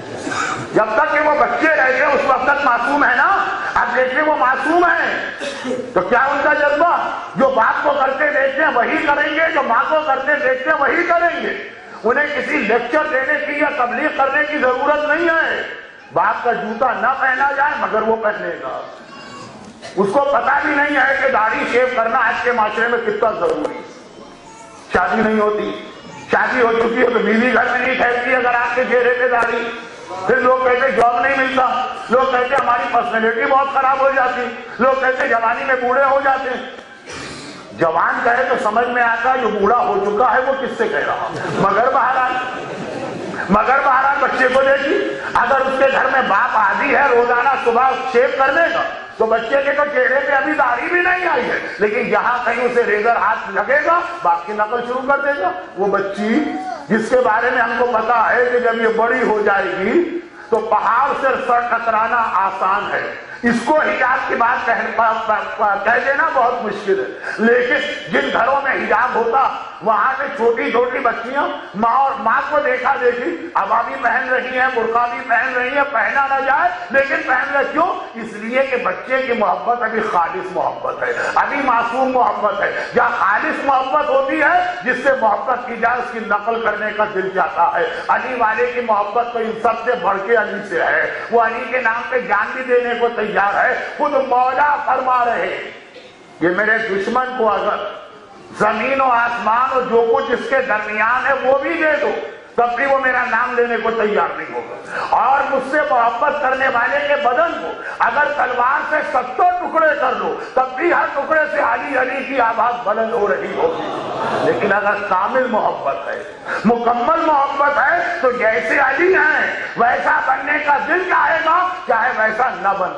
ہیں اس وقت تک معصوم ہے نا. اب دیکھیں وہ معصوم ہیں تو کیا ان کا جذبہ جو باپ کو کرتے دیکھتے ہیں وہی کریں گے، جو ماں کو کرتے دیکھتے ہیں وہی کریں گے. انہیں کسی لیکچر دینے کی یا تبلیغ کرنے کی ضرورت نہیں ہے. باپ کا جوتا نہ پہنا جائے مگر وہ پہنے گا. اس کو پتا بھی نہیں ہے کہ داڑھی شیو کرنا آج کے معاشرے میں کتنا ضروری. شادی نہیں ہوتی، شادی ہو چکی ہے تو بیوی گھر میں نہیں ٹھہرتی اگر آپ کے چہرے پہ داڑھی. پھر لوگ کہتے جاب نہیں ملتا، لوگ کہتے ہماری پرسنالٹی بہت خراب ہو جاتی، لوگ کہتے جوانی میں بوڑھے ہو جاتے ہیں. جوان کہے تو سمجھ میں آتا ہے جو بوڑھا ہو چکا ہے وہ کس سے کہہ رہا. مگر بہرحال بچے کو دیکھی، اگر اس کے گھر میں باپ عادی ہے روزانہ صبح شیو کرنے کا تو بچے کے تو چہرے پہ ابھی داڑھی بھی نہیں آئی ہے، لیکن جہاں کہیں اسے ریزر ہاتھ لگے گا باپ کی نقل شروع کر دے گا. وہ بچی جس کے بارے میں ہم کو پتا ہے کہ جب یہ بڑی ہو جائے گی تو پہاڑ سے سر ٹکرانا آسان ہے، اس کو حجاب کی بات کہہ دینا بہت مشکل ہے. لیکن جن گھروں میں حجاب ہوتا وہاں سے چھوٹی چھوٹی بچیاں ماں کو دیکھا دیکھی عبابی پہن رہی ہیں، برقع بھی پہن رہی ہیں. پہنا نہ جائے لیکن پہن رہے کیوں؟ اس لیے کہ بچے کی محبت ابھی خالص محبت ہے، ابھی معصوم محبت ہے. جہاں خالص محبت ہوتی ہے جس سے محبت کی جائے اس کی نقل کرنے کا دل چاہتا ہے. علی والے کی محبت تو ان سب سے بڑھ کے علی سے ہے. وہ علی کے نام پہ جان بھی دینے کو تیار ہے. خود مولا فرما رہے کہ میرے دشمن کو اگر زمین و آسمان اور جو کچھ اس کے درمیان ہے وہ بھی دے دو تب بھی وہ میرا نام لینے کو تیار نہیں ہوگا. اور مجھ سے محبت کرنے والے کے بدن کو اگر تلوار سے 70 ٹکڑے کر دو تب بھی ہر ٹکڑے سے علی علی کی آواز بلند ہو رہی ہوگی. لیکن اگر کامل محبت ہے، مکمل محبت ہے تو جیسے علی ہیں ویسا بننے کا دل چاہے گا چاہے ویسا نہ بن پائے.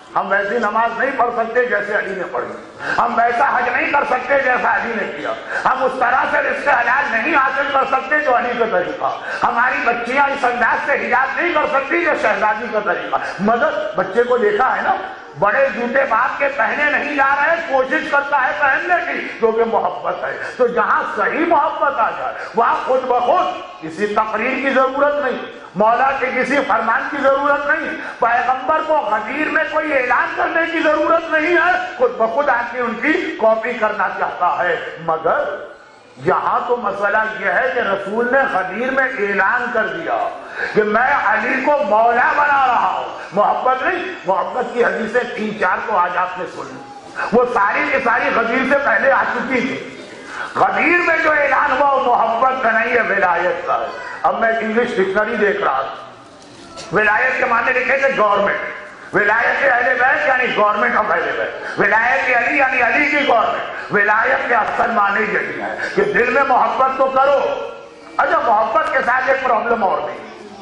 ہم ویسی نماز نہیں پڑھ سکتے جیسے علی نے پڑھی، ہم ویسا حج نہیں کر سکتے جیسا علی نے کیا، ہم اس طرح سے رزق حلال نہیں حاصل کر سکتے جو علی کا طریقہ، ہماری بچیاں اس انداز سے حجاب نہیں کر سکتی جو شہزادی کا طریقہ۔ مگر بچے کو دیکھا ہے نا، بڑے جوتے باپ کے پہنے نہیں جا رہے، کوشش کرتا ہے پہننے کی کیونکہ محبت ہے۔ تو جہاں صحیح محبت آ جائے وہاں خود بخود کسی تقریر کی ضرورت نہیں، مولا کے کسی فرمان کی ضرورت نہیں، پیغمبر کو غدیر میں کوئی اعلان کرنے کی ضرورت نہیں ہے، خود بخود آدمی ان کی کاپی کرنا چاہتا ہے۔ مگر یہاں تو مسئلہ یہ ہے کہ رسول نے غدیر میں اعلان کر دیا کہ میں علی کو مولا بنا رہا ہوں، محبت نہیں۔ محبت کی حدیثیں 3-4 تو آج آپ نے سنی، وہ ساری کی ساری غدیر سے پہلے آ چکی تھی۔ غدیر میں جو اعلان ہوا وہ محبت کا نہیں ہے، ولایت کا ہے۔ اب میں ایک انگلش ڈکشنری دیکھ رہا تھا، ولایت کے معنی لکھے تھے گورنمنٹ، ولایت اہل بیت یعنی گورنمنٹ آف اہل بیت، ولایت علی یعنی علی کی گورنمنٹ۔ ولایت کے اصل معنی یہی ہے کہ دل میں محبت تو کرو۔ اچھا محبت کے ساتھ ایک پرابلم اور نہیں،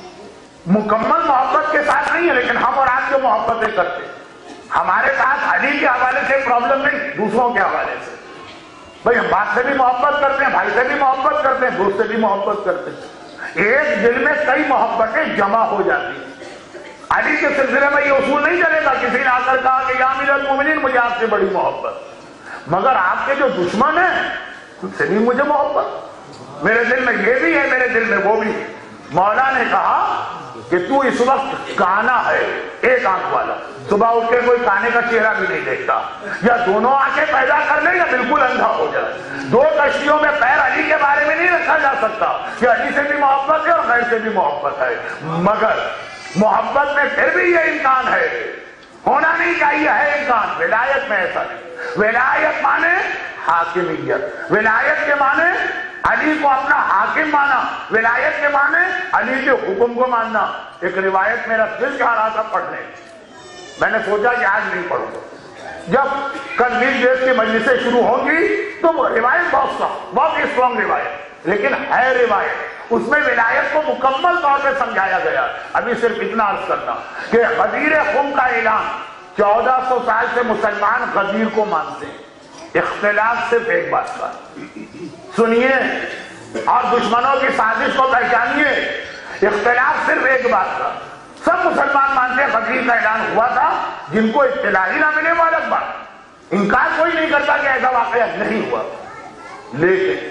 مکمل محبت کے ساتھ نہیں ہے، لیکن ہم اور آپ جو محبتیں کرتے ہیں، ہمارے ساتھ علی کے حوالے سے پرابلم نہیں، دوسروں کے حوالے سے۔ بھائی ہم باپ سے بھی محبت کرتے ہیں، بھائی سے بھی محبت کرتے ہیں، دوست سے بھی محبت کرتے ہیں، ایک دل میں کئی محبتیں جمع ہو جاتی ہیں۔ علی کے سلسلے میں یہ اصول نہیں چلے گا کسی نے آ کر کہا کہ یا امیر المومنین مجھے آپ سے بڑی محبت، مگر آپ کے جو دشمن ہیں ان سے بھی مجھے محبت، میرے دل میں یہ بھی ہے، میرے دل میں وہ بھی ہے۔ مولا نے کہا کہ تو اس وقت کانا ہے، ایک آنکھ والا، صبح اٹھ کے کوئی کانے کا چہرہ بھی نہیں دیکھتا، یا دونوں آنکھیں پیدا کر لے یا بالکل اندھا ہو جائے۔ دو کشتیوں میں پیر علی کے بارے میں نہیں رکھا جا سکتا کہ علی سے بھی محبت ہے اور غیر سے بھی محبت ہے، مگر محبت میں پھر بھی یہ امکان ہے، ہونا نہیں چاہیے، ہے امکان۔ ولایت میں ایسا نہیں، ولایت مانے حاکمیت، ولایت کے مانے علی کو اپنا حاکم مانا، ولایت کے معنی علی کے حکم کو ماننا۔ ایک روایت میرا دل چاہ رہا تھا پڑھنے، میں نے سوچا کہ آج نہیں پڑھوں گا، جب کل میل ڈیز کی مجلسیں شروع ہوں گی تو وہ روایت بہت اسٹرانگ روایت، لیکن ہے روایت، اس میں ولایت کو مکمل طور پہ سمجھایا گیا۔ ابھی صرف اتنا عرض کرنا کہ غدیر خم کا اعلان، 1400 سال سے مسلمان غدیر کو مانتے ہیں، اختلاف صرف ایک بات کا، سنیے اور دشمنوں کی سازش کو پہچانیے، اختلاف صرف ایک بات کا، سب مسلمان مانتے ہیں غدیر کا اعلان ہوا تھا، جن کو اطلاع ہی نہ ملے وہ الگ بات، انکار کوئی نہیں کرتا کہ ایسا واقعہ نہیں ہوا، لیکن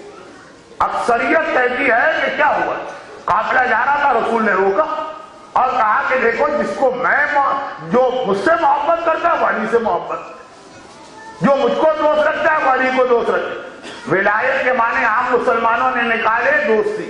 اکثریت کہتی ہے کہ کیا ہوا، قافلہ جا رہا تھا، رسول نے روکا اور کہا کہ دیکھو جس کو جو مجھ سے محبت کرتا ہے وہ علی سے محبت، جو مجھ کو دوست رکھتا ہے وہ علی کو دوست رکھتا ہے۔ ولایت کے معنی عام مسلمانوں نے نکالے دوستی،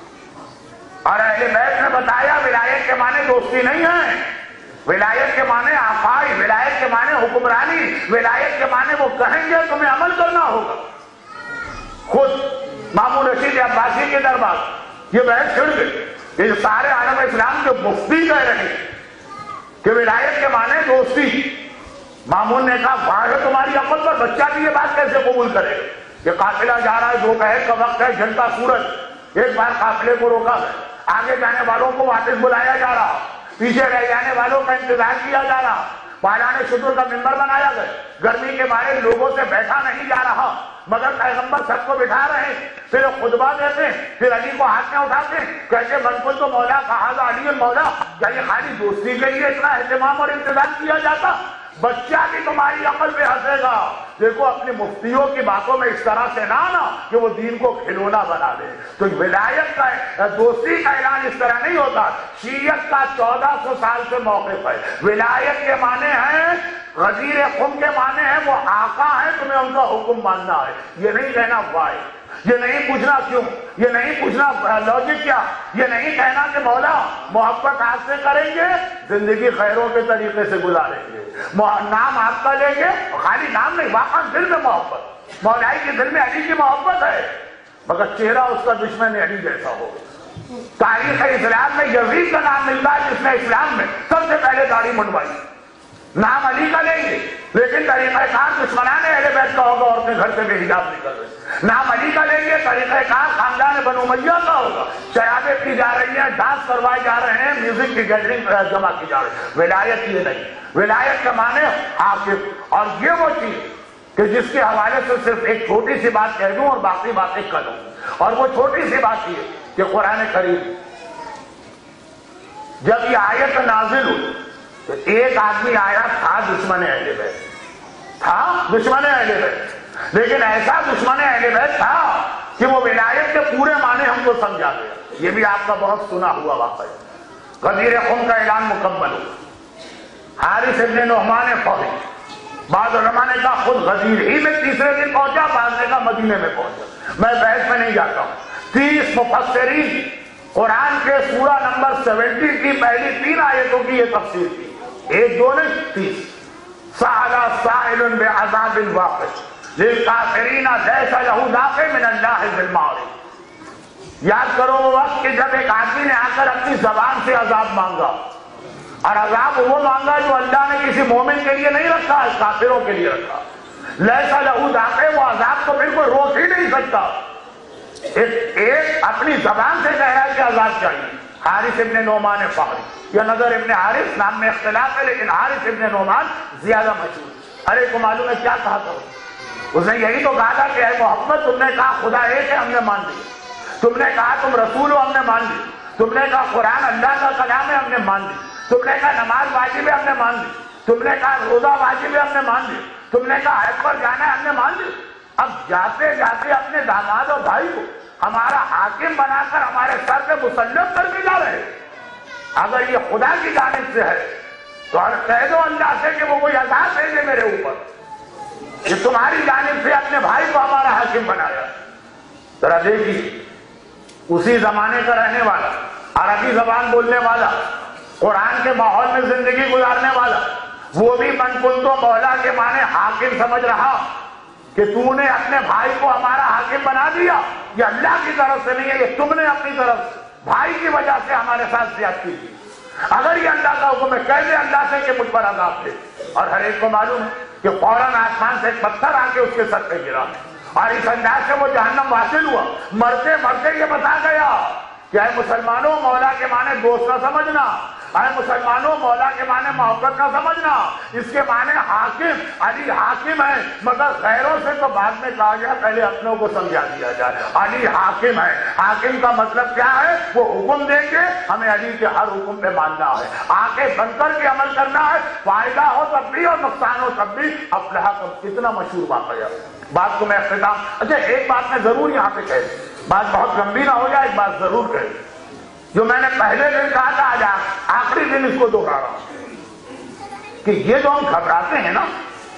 اور اہل بیت نے بتایا ولایت کے معنی دوستی نہیں ہے، ولایت کے معنی آقائی، ولایت کے معنی حکمرانی، ولایت کے معنی وہ کہیں گے تمہیں عمل کرنا ہوگا۔ خود مامون رشید عباسی کے دربار یہ بحث چھڑ گئی، یہ سارے عالم اسلام کے مفتی کہہ رہے ہیں کہ ولایت کے معنی دوستی۔ مامون نے کہا واہ ہے تمہاری عقل پر، بچہ بھی یہ بات کیسے قبول کرے کہ قافلہ جا رہا ہے، دوپہر کا وقت ہے، جھلتا سورج، ایک بار قافلے کو روکا گیا، آگے جانے والوں کو واپس بلایا جا رہا، پیچھے رہ جانے والوں کا انتظار کیا جا رہا، پالان شتر کا ممبر بنایا گیا، گرمی کے مارے لوگوں سے بیٹھا نہیں جا رہا، مگر پیغمبر سب کو بٹھا رہے ہیں، پھر خطبہ دیتے ہیں، پھر علی کو ہاتھ میں اٹھاتے ہیں، کہتے منقل تو مولا کہا علی المولا، کیا یہ خالی دوستی کے لیے اتنا اہتمام اور انتظار کیا جاتا؟ بچہ بھی تمہاری عقل پہ ہنسے گا۔ دیکھو اپنی مفتیوں کی باتوں میں اس طرح سے نہ آنا کہ وہ دین کو کھلونا بنا دے۔ تو ولایت کا دوستی کا اعلان اس طرح نہیں ہوتا، شیعت کا 1400 سال سے موقف ہے۔ ولایت کے معنی ہیں، غدیر خم کے معنی ہیں وہ آقا ہیں، تمہیں ان کا حکم ماننا ہے، یہ نہیں کہنا وائی، یہ نہیں پوچھنا کیوں، یہ نہیں پوچھنا لاجک کیا، یہ نہیں کہنا کہ مولا محبت آپ سے کریں گے زندگی خیروں کے طریقے سے گزاریں گے، نام آپ کا لیں گے، خالی نام نہیں، واقعا دل میں محبت، مولائی کے دل میں علی کی محبت ہے، مگر چہرہ اس کا دشمن علی جیسا ہو۔ تاریخ اسلام میں یزید کا نام ملتا ہے جس نے اسلام میں سب سے پہلے داڑھی منڈوائی، نام علی کا لیں گے لیکن طریقہ کار دشمنان اہل بیت کا ہوگا، عورتیں گھر سے بے حجاب نکل رہی، نام علی کا لیں گے، طریقہ کار خاندان بنو امیہ کا ہوگا، شرابیں پی جا رہی ہیں، ڈانس کروائے جا رہے ہیں، میوزک کی گیدرنگ جمع کی جا رہی ہے۔ ولایت یہ نہیں، ولایت کے معنی حافظ، اور یہ وہ چیز کہ جس کے حوالے سے صرف ایک چھوٹی سی بات کہہ دوں اور باقی باتیں کروں، اور وہ چھوٹی سی بات یہ کہ قرآن کریم جب یہ آیت نازل ہوئی تو ایک آدمی آیا تھا دشمن اہل بیت، تھا دشمن اہل بیت، لیکن ایسا دشمن اہل بیت تھا کہ وہ ولایت کے پورے معنی ہم کو سمجھا گیا۔ یہ بھی آپ کا بہت سنا ہوا واقعہ ہے۔ غدیر خم کا اعلان مکمل ہوا، حارث ابن نعمان فوری، بعض علماء نے کہا خود غدیر ہی میں تیسرے دن پہنچا، بعض نے کہا مدینے میں پہنچا، میں بحث میں نہیں جاتا ہوں۔ 30 مفسرین قرآن کے سورہ نمبر 70 کی پہلی 3 آیتوں کی یہ تفسیر کی، ایک دو نہیں 30۔ سأل سائل بعذاب واقع للکافرین لیس لہ دافع من اللہ ذی المعارف۔ یاد کرو وہ وقت کہ جب ایک آدمی نے آ کر اپنی زبان سے عذاب مانگا، اور عذاب وہ مانگا جو اللہ نے کسی مومن کے لیے نہیں رکھا ہے، کافروں کے لیے رکھا۔ لیس لہ دافع، وہ عذاب کو بالکل روک ہی نہیں سکتا، ایک اپنی زبان سے کہہ رہا ہے کہ عذاب چاہیے۔ حارث ابن نعمان فہری یا نظر ابن حارث، نام میں اختلاف ہے لیکن حارث ابن نعمان زیادہ مشہور۔ ارے کو معلوم ہے کیا کہا تھا اس نے؟ یہی تو کہا تھا کہ اے محمد تم نے کہا خدا ایک ہے، ہم نے مان لیا، تم نے کہا تم رسول ہو، ہم نے مان لی، تم نے کہا قرآن اللہ کا کلام ہے، ہم نے مان لی، تم نے کہا نماز واجب ہے، ہم نے مان لی، تم نے کہا روزہ واجب ہے، ہم نے مان لی، تم نے کہا حج پر جانا ہے، ہم نے مان لی۔ اب جاتے جاتے اپنے داماد اور بھائی کو ہمارا حاکم بنا کر ہمارے سر پہ مسلط کر کے جا رہے۔ اگر یہ خدا کی جانب سے ہے تو کہہ دو اللہ سے کہ وہ کوئی عذاب بھیجے میرے اوپر، کہ تمہاری جانب سے اپنے بھائی کو ہمارا حاکم بنایا۔ ذرا دیکھیے، اسی زمانے کا رہنے والا، عربی زبان بولنے والا، قرآن کے ماحول میں زندگی گزارنے والا، وہ بھی من کنتو مولا کے معنی حاکم سمجھ رہا کہ تو نے اپنے بھائی کو ہمارا حاکم بنا دیا۔ یہ اللہ کی طرف سے نہیں ہے، یہ تم نے اپنی طرف بھائی کی وجہ سے ہمارے ساتھ زیادتی کی۔ اگر یہ اللہ کا حکم ہے کہہ دے اللہ سے کہ مجھ پر عذاب دے۔ اور ہر ایک کو معلوم ہے کہ فوراً آسمان سے ایک پتھر آ کے اس کے سر پہ گرا، اور اس انداز سے وہ جہنم واصل ہوا۔ مرتے مرتے یہ بتا گیا کہ اے مسلمانوں مولا کے معنی دوست نہ سمجھنا، اے مسلمانوں مولا کے معنی محبت نہ سمجھنا، اس کے معنی حاکم، علی حاکم ہے، مگر غیروں سے تو بعد میں کہا گیا پہلے اپنوں کو سمجھا دیا جائے۔ علی حاکم ہے، حاکم کا مطلب کیا ہے؟ وہ حکم دے کے ہمیں علی کے ہر حکم پہ ماننا ہے، آنکھیں بند کر کے عمل کرنا ہے، فائدہ ہو تب بھی اور نقصان ہو تب بھی۔ افلاح کا کتنا مشہور واقعہ۔ بات کو میں اختتام، اچھا ایک بات میں ضرور یہاں پہ کہہ دوں، بات بہت گمبھیر نہ ہو جائے، ایک بات ضرور کہہ دوں جو میں نے پہلے دن کہا تھا، آج آخری دن اس کو دوہرا رہا ہوں کہ یہ جو ہم گھبراتے ہیں نا،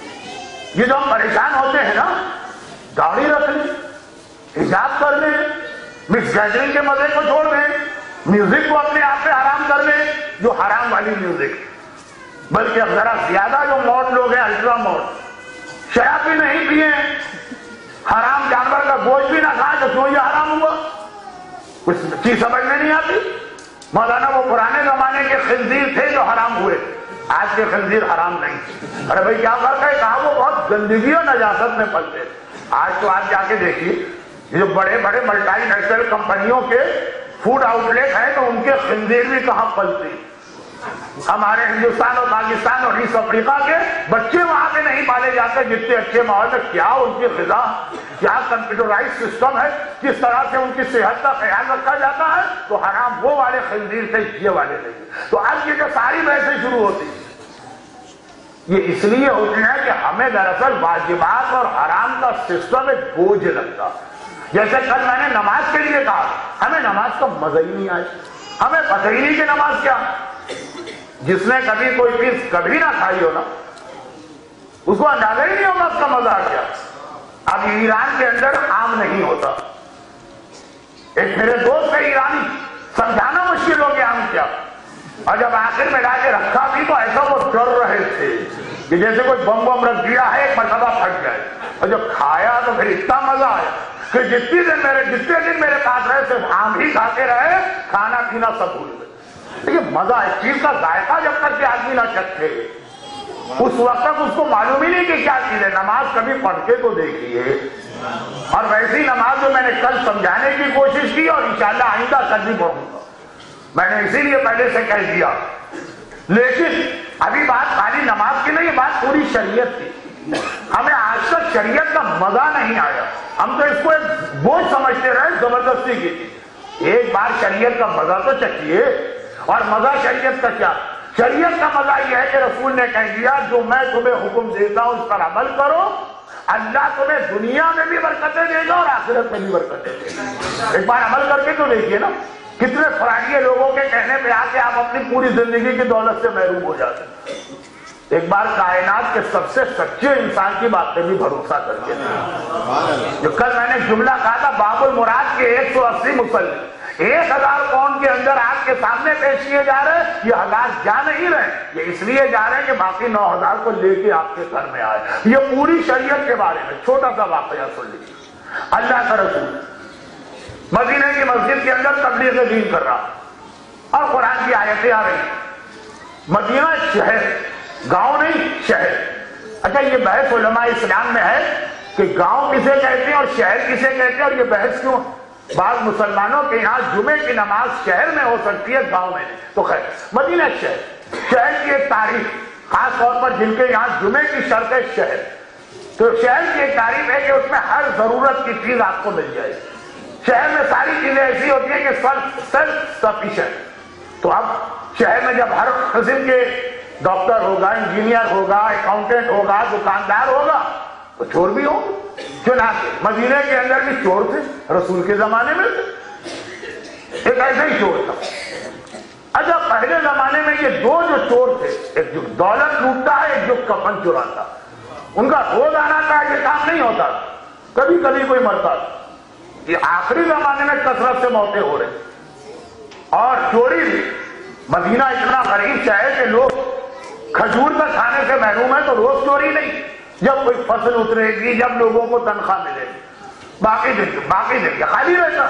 یہ جو ہم پریشان ہوتے ہیں نا، داڑھی رکھ لیں، حجاب کر لیں، مکس گیدرنگ کے مزے کو چھوڑ دیں، میوزک کو اپنے آپ پہ حرام کر لیں، جو حرام والی میوزک، بلکہ اب ذرا زیادہ جو موڈ لوگ ہیں، الٹرا موڈ، شراب بھی نہیں پیے، حرام جانور کا گوشت بھی نہ کھائے تو کیوں یہ حرام ہوا؟ کچھ چیز سمجھ میں نہیں آتی۔ مولانا وہ پرانے زمانے کے خنزیر تھے جو حرام ہوئے، آج کے خنزیر حرام نہیں۔ ارے بھائی کیا فرق ہے؟ کہا وہ بہت گندگی اور نجاست میں پلتے تھے۔ آج تو آپ جا کے دیکھیے یہ جو بڑے بڑے ملٹی نیشنل کمپنیوں کے فوڈ آؤٹ لیٹ ہیں تو ان کے خنزیر بھی کہاں پلتے ہیں۔ ہمارے ہندوستان اور پاکستان اور ایسٹ افریقہ کے بچے وہاں پہ نہیں پالے جاتے جتنے اچھے ماحول میں۔ کیا ان کی غذا، کیا کمپیوٹرائز سسٹم ہے، کس طرح سے ان کی صحت کا خیال رکھا جاتا ہے؟ تو حرام وہ والے خنزیر تھے، یہ والے نہیں۔ تو آج یہ جو ساری بحثیں شروع ہوتی یہ اس لیے ہوتی ہے کہ ہمیں دراصل واجبات اور حرام کا سسٹم ایک بوجھ لگتا۔ جیسے کل میں نے نماز کے لیے کہا، ہمیں نماز کا مزہ ہی نہیں آیا، ہمیں پتہ ہی نہیں کہ نماز کیا۔ جس نے کبھی کوئی چیز کبھی نہ کھائی ہو نا، اس کو اندازہ ہی نہیں ہوگا اس کا مزہ کیا۔ اب ایران کے اندر عام نہیں ہوتا۔ ایک میرے دوست ہے ایرانی، سمجھانا مشکل ہو گیا عام کیا، اور جب آخر میں لا کے رکھا بھی تو ایسا وہ ڈر رہے تھے کہ جیسے کوئی بم بم رکھ دیا ہے ایک مرتبہ پھٹ جائے۔ اور جب کھایا تو پھر اتنا مزہ آیا کہ جتنے دن میرے پاس رہے صرف عام ہی کھاتے رہے، کھانا پینا سب بھول گئے۔ لیکن مزہ اس چیز کا ذائقہ جب تک کہ آدمی نہ چکھے اس وقت تک اس کو معلوم ہی نہیں کہ کیا چیز ہے. نماز کبھی پڑھ کے تو دیکھیے, اور ویسی نماز جو میں نے کل سمجھانے کی کوشش کی, اور انشاءاللہ آئندہ کل بھی پڑھوں گا. میں نے اسی لیے پہلے سے کہہ دیا. لیکن ابھی بات خالی نماز کی نہیں, یہ بات پوری شریعت کی. ہمیں آج تک شریعت کا مزہ نہیں آیا, ہم تو اس کو ایک بوجھ سمجھتے رہے, زبردستی کی تھی. ایک بار شریعت کا مزہ تو چکھیے. اور مزہ شریعت کا کیا؟ شریعت کا مزہ یہ ہے کہ رسول نے کہہ دیا جو میں تمہیں حکم دیتا ہوں اس پر عمل کرو, اللہ تمہیں دنیا میں بھی برکتیں دے گا اور آخرت میں بھی برکتیں دے گا. ایک بار عمل کر کے تو دیکھیے نا, کتنے فراڈیے لوگوں کے کہنے پہ آ کے آپ اپنی پوری زندگی کی دولت سے محروم ہو جاتے ہیں. ایک بار کائنات کے سب سے سچے انسان کی بات پہ بھی بھروسہ کر کے, جو کل میں نے جملہ کہا تھا, باب المراد کے 180 مسلم 1000 پاؤنڈ کے اندر آپ کے سامنے پیش کیے جا رہے ہیں. یہ 1000 جا نہیں رہے, یہ اس لیے جا رہے ہیں کہ باقی 9000 کو لے کے آپ کے گھر میں آئے. یہ پوری شریعت کے بارے میں چھوٹا سا واقعہ سن لیجیے. اللہ کا رسول مدینہ کی مسجد کے اندر تبلیغ دین کر رہا, اور قرآن کی آیتیں آ رہی ہیں. مدینہ ایک شہر, گاؤں نہیں شہر. اچھا یہ بحث علماء اسلام میں ہے کہ گاؤں کسے کہتے ہیں اور شہر کسے کہتے ہیں, اور یہ بحث کیوں؟ بعض مسلمانوں کے یہاں جمعے کی نماز شہر میں ہو سکتی ہے, گاؤں میں نہیں. تو خیر مدینہ ایک شہر, شہر کی ایک تاریخ, خاص طور پر جن کے یہاں جمعے کی شرط ہے شہر, تو شہر کی ایک تعریف ہے کہ اس میں ہر ضرورت کی چیز آپ کو مل جائے. شہر میں ساری چیزیں ایسی ہوتی ہیں کہ سیلف سفیشینٹ. تو اب شہر میں جب ہر قسم کے ڈاکٹر ہوگا, انجینئر ہوگا, اکاؤنٹنٹ ہوگا, دکاندار ہوگا, تو چور بھی ہو. چنانچہ مدینے کے اندر بھی چور تھے, رسول کے زمانے میں ایک ایسا ہی چور تھا. اچھا پہلے زمانے میں یہ دو جو چور تھے, ایک جو دولت لوٹتا ہے, ایک جو کفن چراتا, ان کا روز آنا تھا, یہ کام نہیں ہوتا, کبھی کبھی کوئی مرتا. یہ آخری زمانے میں کثرت سے موتیں ہو رہی. اور چوری بھی, مدینہ اتنا غریب شہر کہ لوگ کھجور کا کھانے سے محروم ہے, تو روز چوری نہیں, جب کوئی فصل اترے گی, جب لوگوں کو تنخواہ ملے گی, باقی دن خالی رہتا.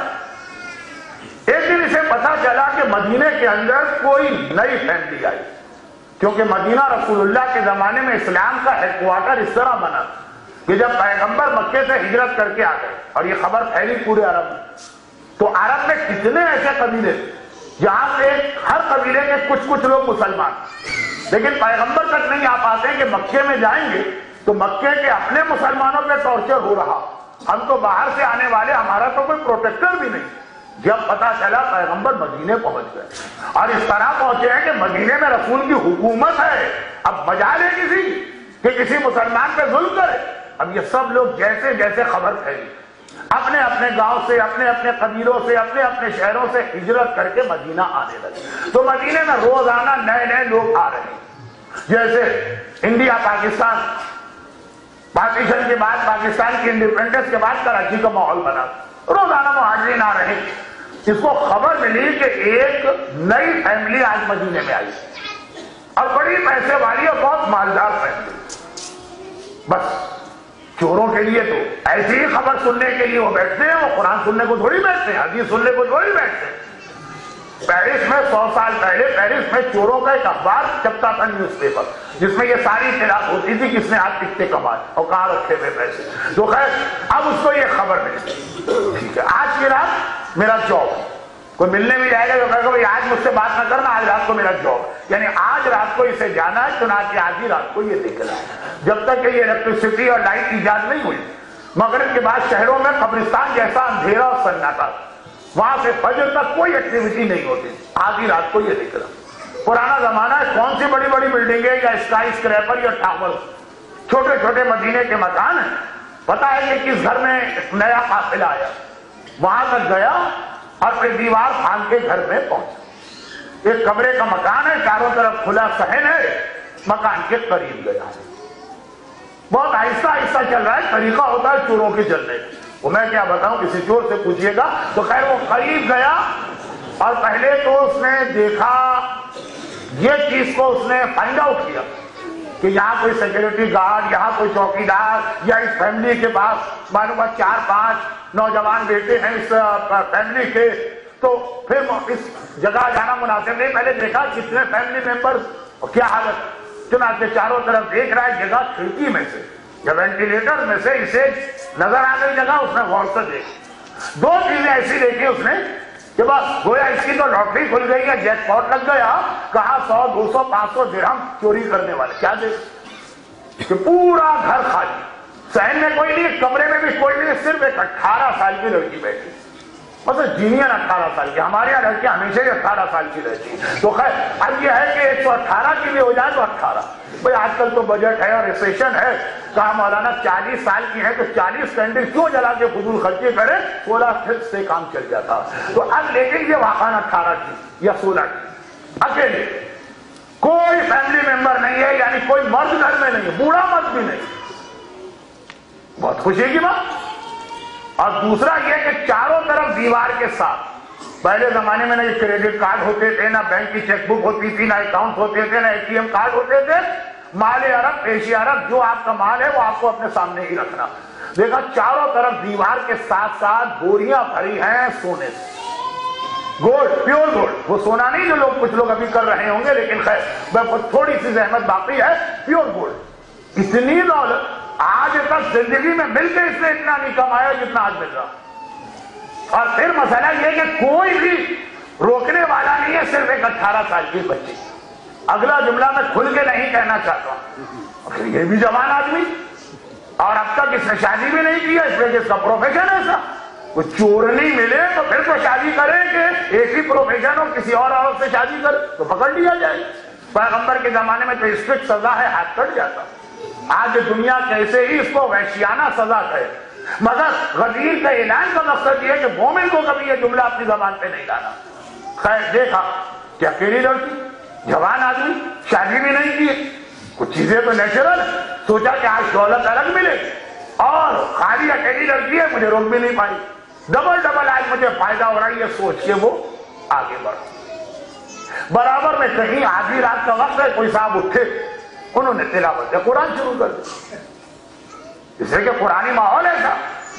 ایک دن اسے پتا چلا کہ مدینے کے اندر کوئی نئی فیملی آئی, کیونکہ مدینہ رسول اللہ کے زمانے میں اسلام کا ہیڈ کوارٹر اس طرح بنا کہ جب پیغمبر مکے سے ہجرت کر کے آ گئے اور یہ خبر پھیلی پورے عرب میں, تو عرب میں کتنے ایسے قبیلے جہاں سے ہر قبیلے کے کچھ لوگ مسلمان, لیکن پیغمبر تک نہیں آ پاتے کہ مکے میں جائیں گے تو مکے کے اپنے مسلمانوں پہ ٹارچر ہو رہا, ہم تو باہر سے آنے والے, ہمارا تو کوئی پروٹیکٹر بھی نہیں. جب پتا چلا پیغمبر مدینے پہنچ گئے, اور اس طرح پہنچے ہیں کہ مدینے میں رسول کی حکومت ہے. اب مجال ہے کسی کہ کسی مسلمان پہ ظلم کرے. اب یہ سب لوگ جیسے جیسے خبر پھیلی, اپنے اپنے گاؤں سے, اپنے اپنے قبیلوں سے, اپنے اپنے شہروں سے ہجرت کر کے مدینہ آنے لگے. تو مدینے میں روزانہ نئے نئے لوگ آ رہے ہیں. جیسے انڈیا پاکستان پارٹیشن کے بعد, پاکستان کی انڈیپینڈنس کے بعد کراچی کا ماحول بنا, روزانہ مہاجرین آ رہے ہیں. اس کو خبر ملی کہ ایک نئی فیملی آج مدینے میں آئی, اور بڑی پیسے والی اور بہت مالدار فیملی. بس چوروں کے لیے تو ایسی ہی خبر سننے کے لیے وہ بیٹھتے ہیں, وہ قرآن سننے کو تھوڑی بیٹھتے ہیں, حدیث سننے کو تھوڑی بیٹھتے ہیں. پیرس میں 100 سال پہلے پیرس میں چوروں کا ایک اخبار چھپتا تھا, نیوز پیپر, جس میں یہ ساری اطلاعات ہوتی تھی کس نے آج کتنے کمائے اور کہاں رکھے ہوئے پیسے. تو خیر اب اس کو یہ خبر ملی, ٹھیک ہے آج کی رات میرا جاب, کوئی ملنے بھی جائے گا تو کہے گا آج مجھ سے بات نہ کرنا, آج رات کو میرا جاب, یعنی آج رات کو اسے جانا ہے, چنانچہ آج ہی رات کو یہ نکلا ہے. جب تک کہ یہ الیکٹریسٹی اور لائٹ ایجاد نہیں ہوئی, مغرب کے بعد شہروں میں قبرستان جیسا اندھیرا اور سناٹا, وہاں سے فجر تک کوئی ایکٹیویٹی نہیں ہوتی. آدھی رات کو یہ نکلا. پرانا زمانہ ہے, کون سی بڑی بڑی بلڈنگیں یا اسکائی اسکریپر یا ٹاور, چھوٹے چھوٹے مدینے کے مکان ہیں. پتا ہے کہ کس گھر میں نیا قافلہ آیا, وہاں تک گیا اور پھر دیوار پھاند کے گھر میں پہنچا. ایک کمرے کا مکان ہے, چاروں طرف کھلا صحن ہے, مکان کے قریب گیا. بہت آہستہ آہستہ چل رہا ہے, طریقہ ہوتا ہے چوروں کے چلنے کا, وہ میں کیا بتاؤں, کسی چور سے پوچھئے گا. تو خیر وہ قریب گیا, اور پہلے تو اس نے دیکھا, یہ چیز کو اس نے فائنڈ آؤٹ کیا کہ یہاں کوئی سیکورٹی گارڈ, یہاں کوئی چوکیدار, یا اس فیملی کے پاس معلوم ہے 4-5 نوجوان بیٹے ہیں اس فیملی کے, تو پھر اس جگہ جانا مناسب نہیں. پہلے دیکھا کتنے فیملی ممبرز اور کیا حالت, چنانچہ چاروں طرف دیکھ رہا ہے جگہ کھڑکی میں سے یا وینٹیلیٹر میں سے اسے نظر آ گئی جگہ. اس نے غور سے دیکھ 2 چیزیں ایسی دیکھی اس نے کہ بس گویا اس کی تو لاٹری کھل گئی ہے, جیک پاٹ لگ گیا. کہاں 100 200 500 درہم چوری کرنے والے. کیا دیکھ کہ پورا گھر خالی, صحن میں کوئی نہیں, کمرے میں بھی کوئی نہیں, صرف ایک 18 سال کی لڑکی بیٹھی. مطلب جینین 18 سال کی. ہمارے یہاں لڑکیاں ہمیشہ ہی 18 سال کی رہتی ہیں. تو خیر اب یہ ہے کہ 118 کی بھی ہو جائے تو 18. بھائی آج کل تو بجٹ ہے اور ریسیشن ہے. کہا مولانا 40 سال کی ہے تو 40 کینڈل کیوں جلا کے فضول خرچی کرے, 16 سے کام چل جاتا. تو اب لیکن یہ واقعہ 18 کی یا 16 کی, اکیلے, کوئی فیملی ممبر نہیں ہے, یعنی کوئی مرد گھر میں نہیں ہے, بوڑھا مرد بھی نہیں. بہت خوشی کی بات. اور دوسرا یہ کہ چاروں طرف دیوار کے ساتھ, پہلے زمانے میں نہ یہ کریڈٹ کارڈ ہوتے تھے, نہ بینک کی چیک بک ہوتی تھی, نہ اکاؤنٹ ہوتے تھے, نہ ATM کارڈ ہوتے تھے. مال عرب, پیشی عرب, جو آپ کا مال ہے وہ آپ کو اپنے سامنے ہی رکھنا. دیکھا چاروں طرف دیوار کے ساتھ ساتھ بوریاں بھری ہیں سونے سے, گولڈ, پیور گولڈ. وہ سونا نہیں جو لوگ کچھ لوگ ابھی کر رہے ہوں گے, لیکن خیر تھوڑی سی زحمت باقی ہے. Pure gold. اتنی دولت آج تک زندگی میں مل کے اس نے اتنا نہیں کمایا جتنا آج مل رہا. اور پھر مسئلہ یہ کہ کوئی بھی روکنے والا نہیں ہے, صرف ایک 18 سال کی بچی. اگلا جملہ میں کھل کے نہیں کہنا چاہتا ہوں, یہ بھی جوان آدمی, اور اب تک اس نے شادی بھی نہیں کی ہے, اس لیے اس کا پروفیشن ایسا. وہ چور نہیں ملے تو پھر تو شادی کرے کہ ایک ہی پروفیشن ہو, کسی اور عورت سے شادی کرے تو پکڑ لیا جائے. پیغمبر کے زمانے میں تو اسٹرکٹ سزا ہے, ہاتھ کٹ جاتا. آج دنیا کیسے ہی اس کو وحشیانہ سزا کہے, مگر غدیر کا اعلان کا مقصد یہ ہے کہ مومن کو کبھی یہ جملہ اپنی زبان پہ نہیں لانا. خیر دیکھا کہ اکیلی لڑکی, جوان آدمی, شادی بھی نہیں کی, کچھ چیزیں تو نیچرل. سوچا کہ آج دولت الگ ملے اور خالی اکیلی لڑکی ہے, مجھے روک بھی نہیں پائی. ڈبل آج مجھے فائدہ ہو رہا ہے, یہ سوچ کے وہ آگے بڑھا. برابر میں کہیں آدھی رات کا وقت ہے, کوئی صاحب اٹھے, انہوں نے تلاوت قرآن شروع کر دی. اس لیے کہ قرآنی ماحول ایسا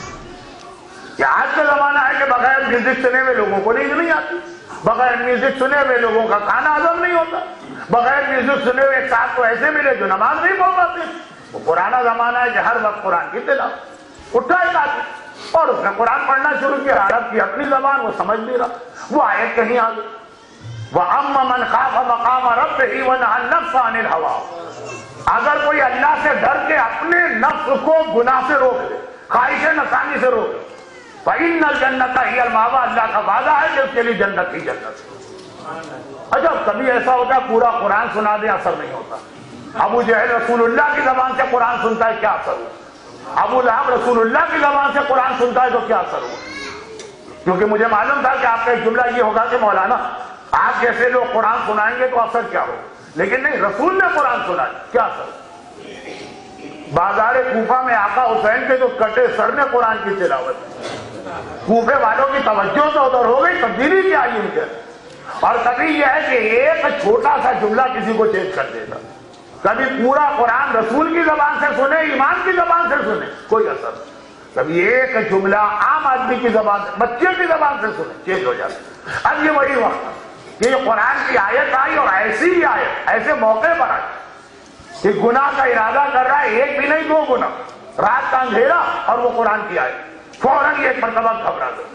کہ آج کا زمانہ ہے کہ بغیر میوزک سنے ہوئے لوگوں کو نیند نہیں آتی, بغیر میوزک سنے ہوئے لوگوں کا کھانا ہضم نہیں ہوتا, بغیر میوزک سنے ہوئے ایک ساتھ تو ایسے ملے جو نماز نہیں پڑھ پاتے. وہ پرانا زمانہ ہے کہ ہر وقت قرآن کی تلاوت. اٹھا ایک آدمی اور اس نے قرآن پڑھنا شروع کیا. عرب کی اپنی زبان, وہ سمجھ نہیں رہا. وہ آیت کہیں آ گئی, وَأَمَّا مَنْ خَافَ مَقَامَ رَبِّهِ وَنَهَى النَّفْسَ عَنِ الْهَوَىٰ. اگر کوئی اللہ سے ڈر کے اپنے نفس کو گناہ سے روک دے, خواہش نفسانی سے روک دے, فَإِنَّ الْجَنَّةَ هِيَ الْمَأْوَىٰ. اللہ کا وعدہ ہے کہ اس کے لیے جنت ہی جنت. اچھا کبھی ایسا ہوتا ہے پورا قرآن سنا دے, اثر نہیں ہوتا. ابو جہل رسول اللہ کی زبان سے قرآن سنتا ہے, کیا اثر ہوا. ابو لہب رسول اللہ کی زبان سے قرآن سنتا ہے تو کیا اثر ہوا. کیونکہ مجھے معلوم تھا کہ آپ کا ایک جملہ یہ ہوگا کہ مولانا آپ جیسے لوگ قرآن سنائیں گے تو اثر کیا ہو, لیکن نہیں, رسول نے قرآن سنایا, کیا اثر. بازار کوفہ میں آقا حسین کے جو کٹے سر نے قرآن کی تلاوت, کوفے والوں کی توجہ تو ادھر ہو گئی, تبدیلی کیا آئی ان کے. اور کبھی یہ ہے کہ ایک چھوٹا سا جملہ کسی کو چینج کر دیتا. کبھی پورا قرآن رسول کی زبان سے سنے, ایمان کی زبان سے سنے, کوئی اثر. کبھی ایک جملہ عام آدمی کی زبان سے, بچے کی زبان سے سنے, چینج ہو جاتا. اب یہ وہی وقت کہ یہ قرآن کی آیت آئی اور ایسی ہی آیت ایسے موقع پر آئی کہ گناہ کا ارادہ کر رہا ہے, ایک بھی نہیں 2 گناہ, رات کا اندھیرا اور وہ قرآن کی آیت, فوراً یہ ایک مرتبہ گھبرا گیا.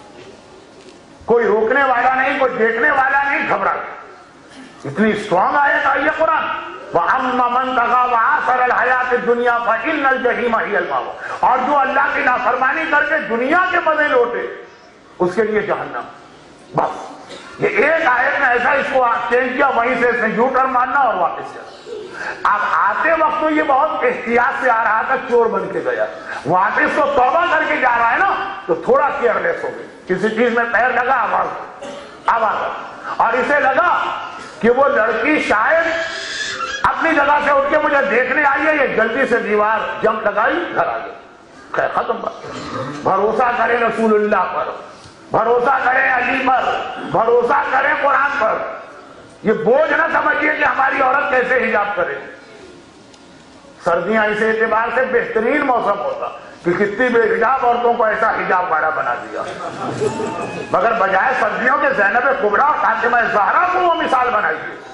کوئی روکنے والا نہیں, کوئی دیکھنے والا نہیں, گھبرا گیا. اتنی اسٹرانگ آیت آئی ہے قرآن. وَأَمَّا مَنْ طَغَىٰ وَآثَرَ الْحَيَاةَ الدُّنْيَا فَإِنَّ الْجَحِيمَ هِيَ الْمَأْوَىٰ. اور جو اللہ کی نافرمانی کر کے دنیا کے مزے لوٹے, اس کے لیے جہنم. بس یہ ایک آیت میں ایسا اس کو چینج کیا, وہیں سے اس نے یو ٹرن ماننا اور واپس جانا. اب آتے وقت تو یہ بہت احتیاط سے آ رہا تھا, چور بن کے گیا. واپس تو توبہ کر کے جا رہا ہے نا, تو تھوڑا کیئرلیس ہو گئی. کسی چیز میں پیر لگا, آواز, اور اسے لگا کہ وہ لڑکی شاید اپنی جگہ سے اٹھ کے مجھے دیکھنے آئی ہے, یہ جلدی سے دیوار جمپ لگائی, گھر آ گئی. خیر ختم بات. بھروسہ کرے رسول اللہ پر, بھروسہ کرے علی پر, بھروسہ کرے قرآن پر. یہ بوجھ نہ سمجھیے کہ ہماری عورت کیسے حجاب کرے. سردیاں اس اعتبار سے بہترین موسم ہوتا کہ کتنی بے حجاب عورتوں کو ایسا حجاب والا بنا دیا, مگر بجائے سردیوں کے زینب کبریٰ اور فاطمہ زہرا کو وہ مثال بنائی.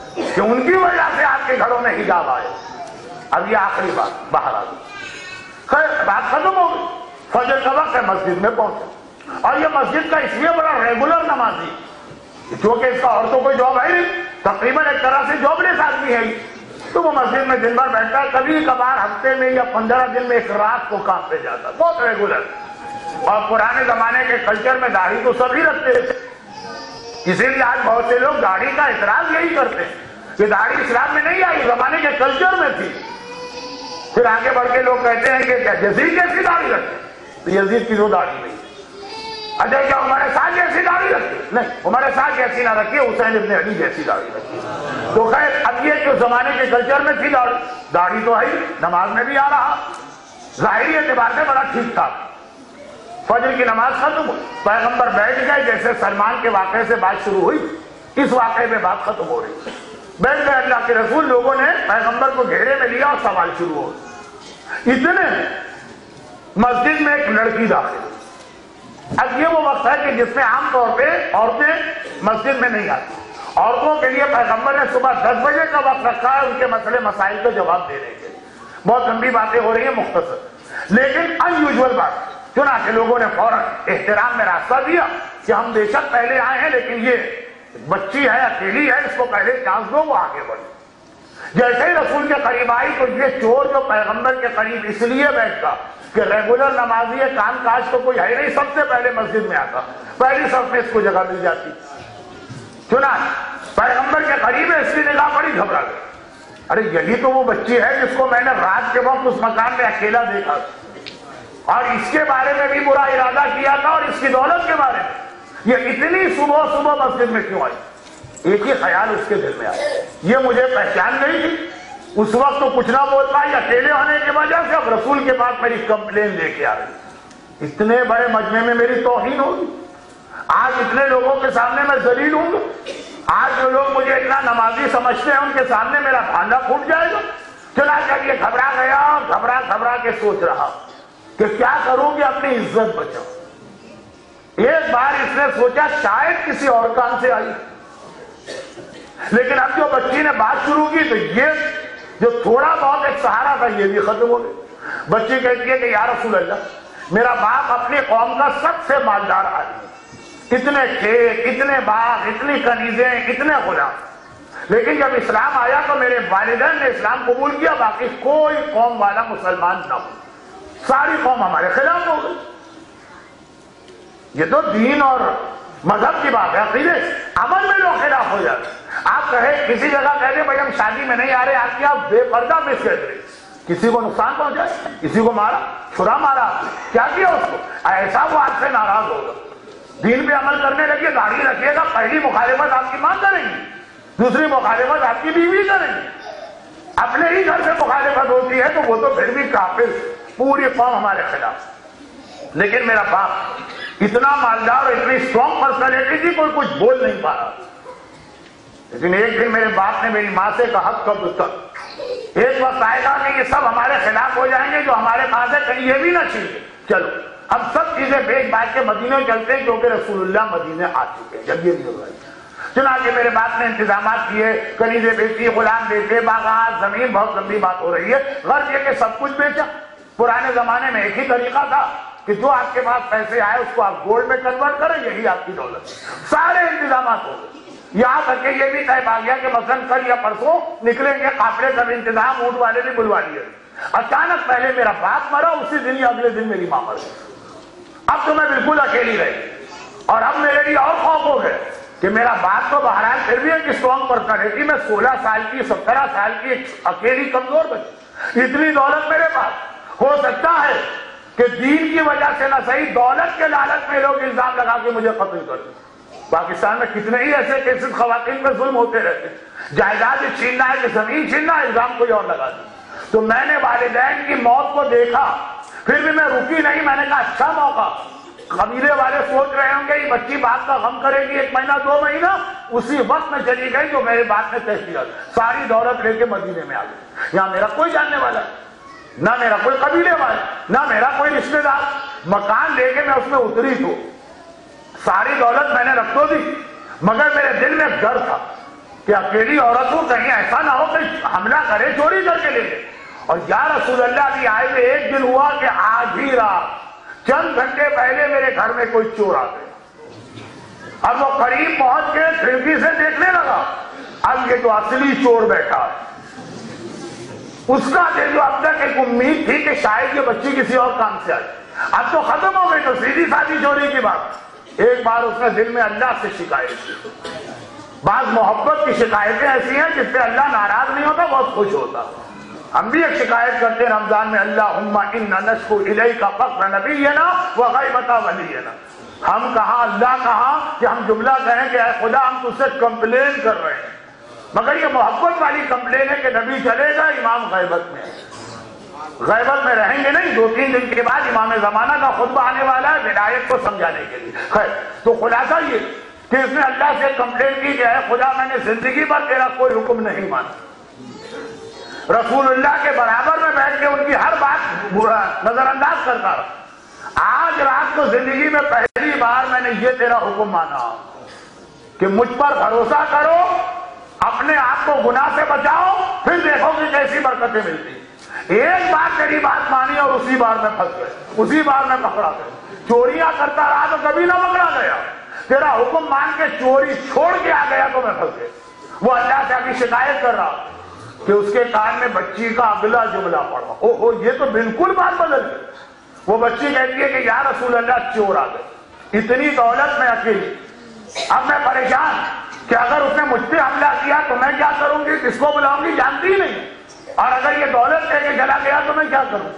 کہ ان کی وجہ سے آپ کے گھروں میں حجاب آئے. اب یہ آخری بات باہر آ گئی. خیر بات ختم ہو گئی. فجر کا وقت ہے, مسجد میں پہنچے, اور یہ مسجد کا اس لیے بڑا ریگولر نمازی کیونکہ اس کا اور تو کوئی جاب ہے نہیں, تقریباً ایک طرح سے جاب لیس آدمی ہے, تو وہ مسجد میں دن بھر بیٹھتا ہے, کبھی کبھار ہفتے میں یا 15 دن میں ایک رات کو کام پہ جاتا, بہت ریگولر. اور پرانے زمانے کے کلچر میں داڑھی تو سبھی رکھتے تھے, اسی لیے آج بہت سے لوگ داڑھی کا اعتراض یہی کرتے ہیں کہ داڑھی اسلام میں نہیں آئی, زمانے کے کلچر میں تھی. پھر آگے بڑھ کے لوگ کہتے ہیں کہ کیا یزید جیسی داڑھی رکھتے, تو یزید کی تو داڑھی نہیں. اچھا کیا عمر سعد جیسی داڑھی رکھتے, نہیں, عمر سعد جیسی نہ رکھیے, حسین ابن علی جیسی داڑھی رکھیے. تو خیر اب یہ جو زمانے کے کلچر میں تھی داڑھی تو ہے, نماز میں بھی آ رہا, ظاہری اعتبار سے بڑا ٹھیک ٹھاک. فجر کی نماز ختم ہوئی, پیغمبر بیٹھ گئے, جیسے سلمان کے واقعے سے بات شروع ہوئی اس واقعے میں بات ختم ہو رہی. بیٹھ گئے اللہ کے رسول, لوگوں نے پیغمبر کو گھیرے میں لیا اور سوال شروع ہو. اتنے مسجد میں ایک لڑکی داخل ہوئی. اب یہ وہ وقت ہے کہ جس میں عام طور پہ عورتیں مسجد میں نہیں آتی. عورتوں کے لیے پیغمبر نے صبح 10 بجے کا وقت رکھا ہے ان کے مسئلے مسائل کا جواب دینے کے. بہت لمبی باتیں ہو رہی ہیں, مختصر لیکن ان یوزول بات. چنانچہ لوگوں نے فوراً احترام میں راستہ دیا کہ ہم بے شک پہلے آئے ہیں, لیکن یہ بچی ہے, اکیلی ہے, اس کو پہلے چانس دو, وہ آگے بڑھے. جیسے ہی رسول کے قریب آئی تو یہ چور جو پیغمبر کے قریب اس لیے بیٹھتا کہ ریگولر نمازی ہے, کام کاج تو کوئی ہے نہیں, سب سے پہلے مسجد میں آتا, پہلی صف میں اس کو جگہ مل جاتی. چنانچہ پیغمبر کے قریب ہے, اس کی نگاہ بڑی گھبرا گئی. ارے یہی تو وہ بچی ہے جس کو میں نے رات کے وقت اس مکان میں اکیلا دیکھا اور اس کے بارے میں بھی برا ارادہ کیا تھا, اور اس کی دولت کے بارے میں. یہ اتنی صبح صبح مسجد میں کیوں آئی؟ ایک ہی خیال اس کے دل میں آیا, یہ مجھے پہچان نہیں تھی. اس وقت تو کچھ نہ بول پائی, اکیلے ہونے کی وجہ سے اب رسول کے پاس میری کمپلین لے کے آ رہی. اتنے بڑے مجمع میں میری توہین ہوگی, آج اتنے لوگوں کے سامنے میں ذلیل ہوں گا, آج جو لوگ مجھے اتنا نمازی سمجھتے ہیں ان کے سامنے میرا بھانڈا پھوٹ جائے گا. چنانچہ یہ گھبرا گیا اور گھبرا کے سوچ رہا کہ کیا کروں کہ اپنی عزت بچاؤں. ایک بار اس نے سوچا شاید کسی اور کام سے آئی, لیکن اب جو بچی نے بات شروع کی تو یہ جو تھوڑا بہت ایک سہارا تھا یہ بھی ختم ہو گیا. بچی کہتی ہے کہ یا رسول اللہ, میرا باپ اپنی قوم کا سب سے مالدار آدمی, اتنے کھیت, اتنے باغ, اتنی کنیزیں, اتنے غلام, لیکن جب اسلام آیا تو میرے والدین نے اسلام قبول کیا, باقی کوئی قوم والا مسلمان نہ ہو, ساری قوم ہمارے خلاف ہو گئی. یہ تو دین اور مذہب کی بات ہے, عقیدے عمل میں لوگ خلاف ہو جاتے. آپ کہیں کسی جگہ کہہ دیں بھائی ہم شادی میں نہیں آ رہے, آپ کی آپ بے پردہ مس کہہ رہے, کسی کو نقصان پہنچائے, کسی کو مارا, چھرا مارا, کیا کیا اس کو, ایسا وہ آپ سے ناراض ہوگا. دین پہ عمل کرنے لگے, داڑھی رکھیے گا, پہلی مخالفت آپ کی ماں کریں گی, دوسری مخالفت آپ کی بیوی کریں گی. اپنے ہی گھر سے مخالفت ہوتی ہے تو وہ تو پھر بھی کافر, پوری قوم ہمارے خلاف. لیکن میرا باپ اتنا مالدار اور اتنی اسٹرانگ پرسنالٹی تھی, کوئی کچھ بول نہیں پا رہا. لیکن ایک دن میرے باپ نے میری ماں سے کہا کب تک, ایک وقت آئے گا کہ یہ سب ہمارے خلاف ہو جائیں گے, جو ہمارے پاس ہے کہیں یہ بھی نہ چھینیں, چلو ہم سب چیزیں بیچ باچ کے مدینے چلتے ہیں کیونکہ رسول اللہ مدینے آ چکے ہیں. جب یہ نہیں ہو رہا, چنانچہ میرے باپ نے انتظامات کیے, کنیزیں بیچی, غلام بیچے, باغات, زمین, بہت لمبی بات ہو رہی ہے. غرض یہ کہ سب کچھ بیچا. پرانے زمانے میں ایک ہی طریقہ تھا کہ جو آپ کے پاس پیسے آئے اس کو آپ گولڈ میں کنورٹ کریں, یہی آپ کی دولت. سارے انتظامات ہو گئے, یہاں تک کہ یہ بھی طے پا گیا کہ مثلاً کل یا پرسوں نکلیں گے قافلے کا انتظام, اونٹ والے بھی بلوا لیے. اچانک پہلے میرا باپ مرا, اسی دن یا اگلے دن میری ماں مر گئی. اب تو میں بالکل اکیلی رہی, اور اب میرے لیے اور خوف ہو گئے کہ میرا باپ تو بہرحال پھر بھی ایک اسٹرانگ پرسنالٹی, میں 16 سال کی 17 سال کی ایک اکیلی کمزور بچی, اتنی دولت میرے پاس. ہو سکتا ہے کہ دین کی وجہ سے نہ صحیح, دولت کے لالچ میں لوگ الزام لگا کے مجھے قتل کر دیں. پاکستان میں کتنے ہی ایسے کیسز خواتین پر ظلم ہوتے رہتے, جائیداد چھیننا ہے کہ زمین چھیننا ہے, الزام کوئی اور لگا دیں. تو میں نے والدین کی موت کو دیکھا, پھر بھی میں رکی نہیں. میں نے کہا اچھا موقع, قبیلے والے سوچ رہے ہوں گے یہ بچی بات کا غم کرے گی, 1 مہینہ 2 مہینہ, اسی وقت میں چلی گئی جو میرے باپ نے طے کیا. ساری دولت لے کے مدینے میں آ گئی. یہاں میرا کوئی جاننے والا نہ, میرا کوئی قبیلے والا نہ, میرا کوئی رشتے دار. مکان لے کے میں اس میں اتری تو ساری دولت میں نے رکھ تو دی, مگر میرے دل میں ڈر تھا کہ اکیلی عورت کو کہیں ایسا نہ ہو کہ حملہ کرے چوری کر کے لے لے. اور یا رسول اللہ بھی آئے ہوئے ایک دن ہوا کہ آج ہی رات چند گھنٹے پہلے میرے گھر میں کوئی چور آ گئے. اب وہ قریب پہنچ کے کھڑکی سے دیکھنے لگا, اب یہ جو اصلی چور بیٹھا ہے اس کا جو اب تک ایک امید تھی کہ شاید یہ بچی کسی اور کام سے آئی, اب تو ختم ہو گئی. تو سیدھی سادھی چوری کی بات. ایک بار اس نے دل میں اللہ سے شکایت کی. بعض محبت کی شکایتیں ایسی ہیں جس پہ اللہ ناراض نہیں ہوتا, بہت خوش ہوتا. ہم بھی ایک شکایت کرتے ہیں رمضان میں, اللہم انا نشکو الیک فقر نبینا وغیبت ولینا. ہم کہاں اللہ کہاں کہ ہم جملہ کہیں کہ اے خدا ہم تجھ سے کمپلین کر رہے ہیں, مگر یہ محبت والی کمپلین ہے کہ نبی چلے گا, امام غیبت میں غیبت میں رہیں گے نہیں. 2-3 دن کے بعد امام زمانہ کا خطبہ آنے والا ہے ولایت کو سمجھانے کے لیے. خیر, تو خلاصہ یہ کہ اس نے اللہ سے کمپلین کی کہ اے خدا میں نے زندگی بھر تیرا کوئی حکم نہیں مانا, رسول اللہ کے برابر میں بیٹھ کے ان کی ہر بات نظر انداز کرتا رہا. آج رات کو زندگی میں پہلی بار میں نے یہ تیرا حکم مانا کہ مجھ پر بھروسہ کرو, اپنے آپ کو گناہ سے بچاؤ, پھر دیکھو کہ کیسی برکتیں ملتی. ایک بار تیری بات مانی اور اسی بار میں پھنس گئے, اسی بار میں پکڑا گیا. چوریاں کرتا رہا تو کبھی نہ پکڑا گیا, تیرا حکم مان کے چوری چھوڑ کے آ گیا تو میں پھنس گیا. وہ اللہ سے ابھی شکایت کر رہا کہ اس کے کان میں بچی کا اگلا جملہ پڑا. اوہو, یہ تو بالکل بات بدل گئی. وہ بچی کہتی ہے کہ یا رسول اللہ چور آ گئے, اتنی دولت میں اکیلی, اب میں پریشان کہ اگر اس نے مجھ پہ حملہ کیا تو میں کیا کروں گی, کس کو بلاؤں گی, جانتی ہی نہیں, اور اگر یہ دولت لے کے چلا گیا تو میں کیا کروں.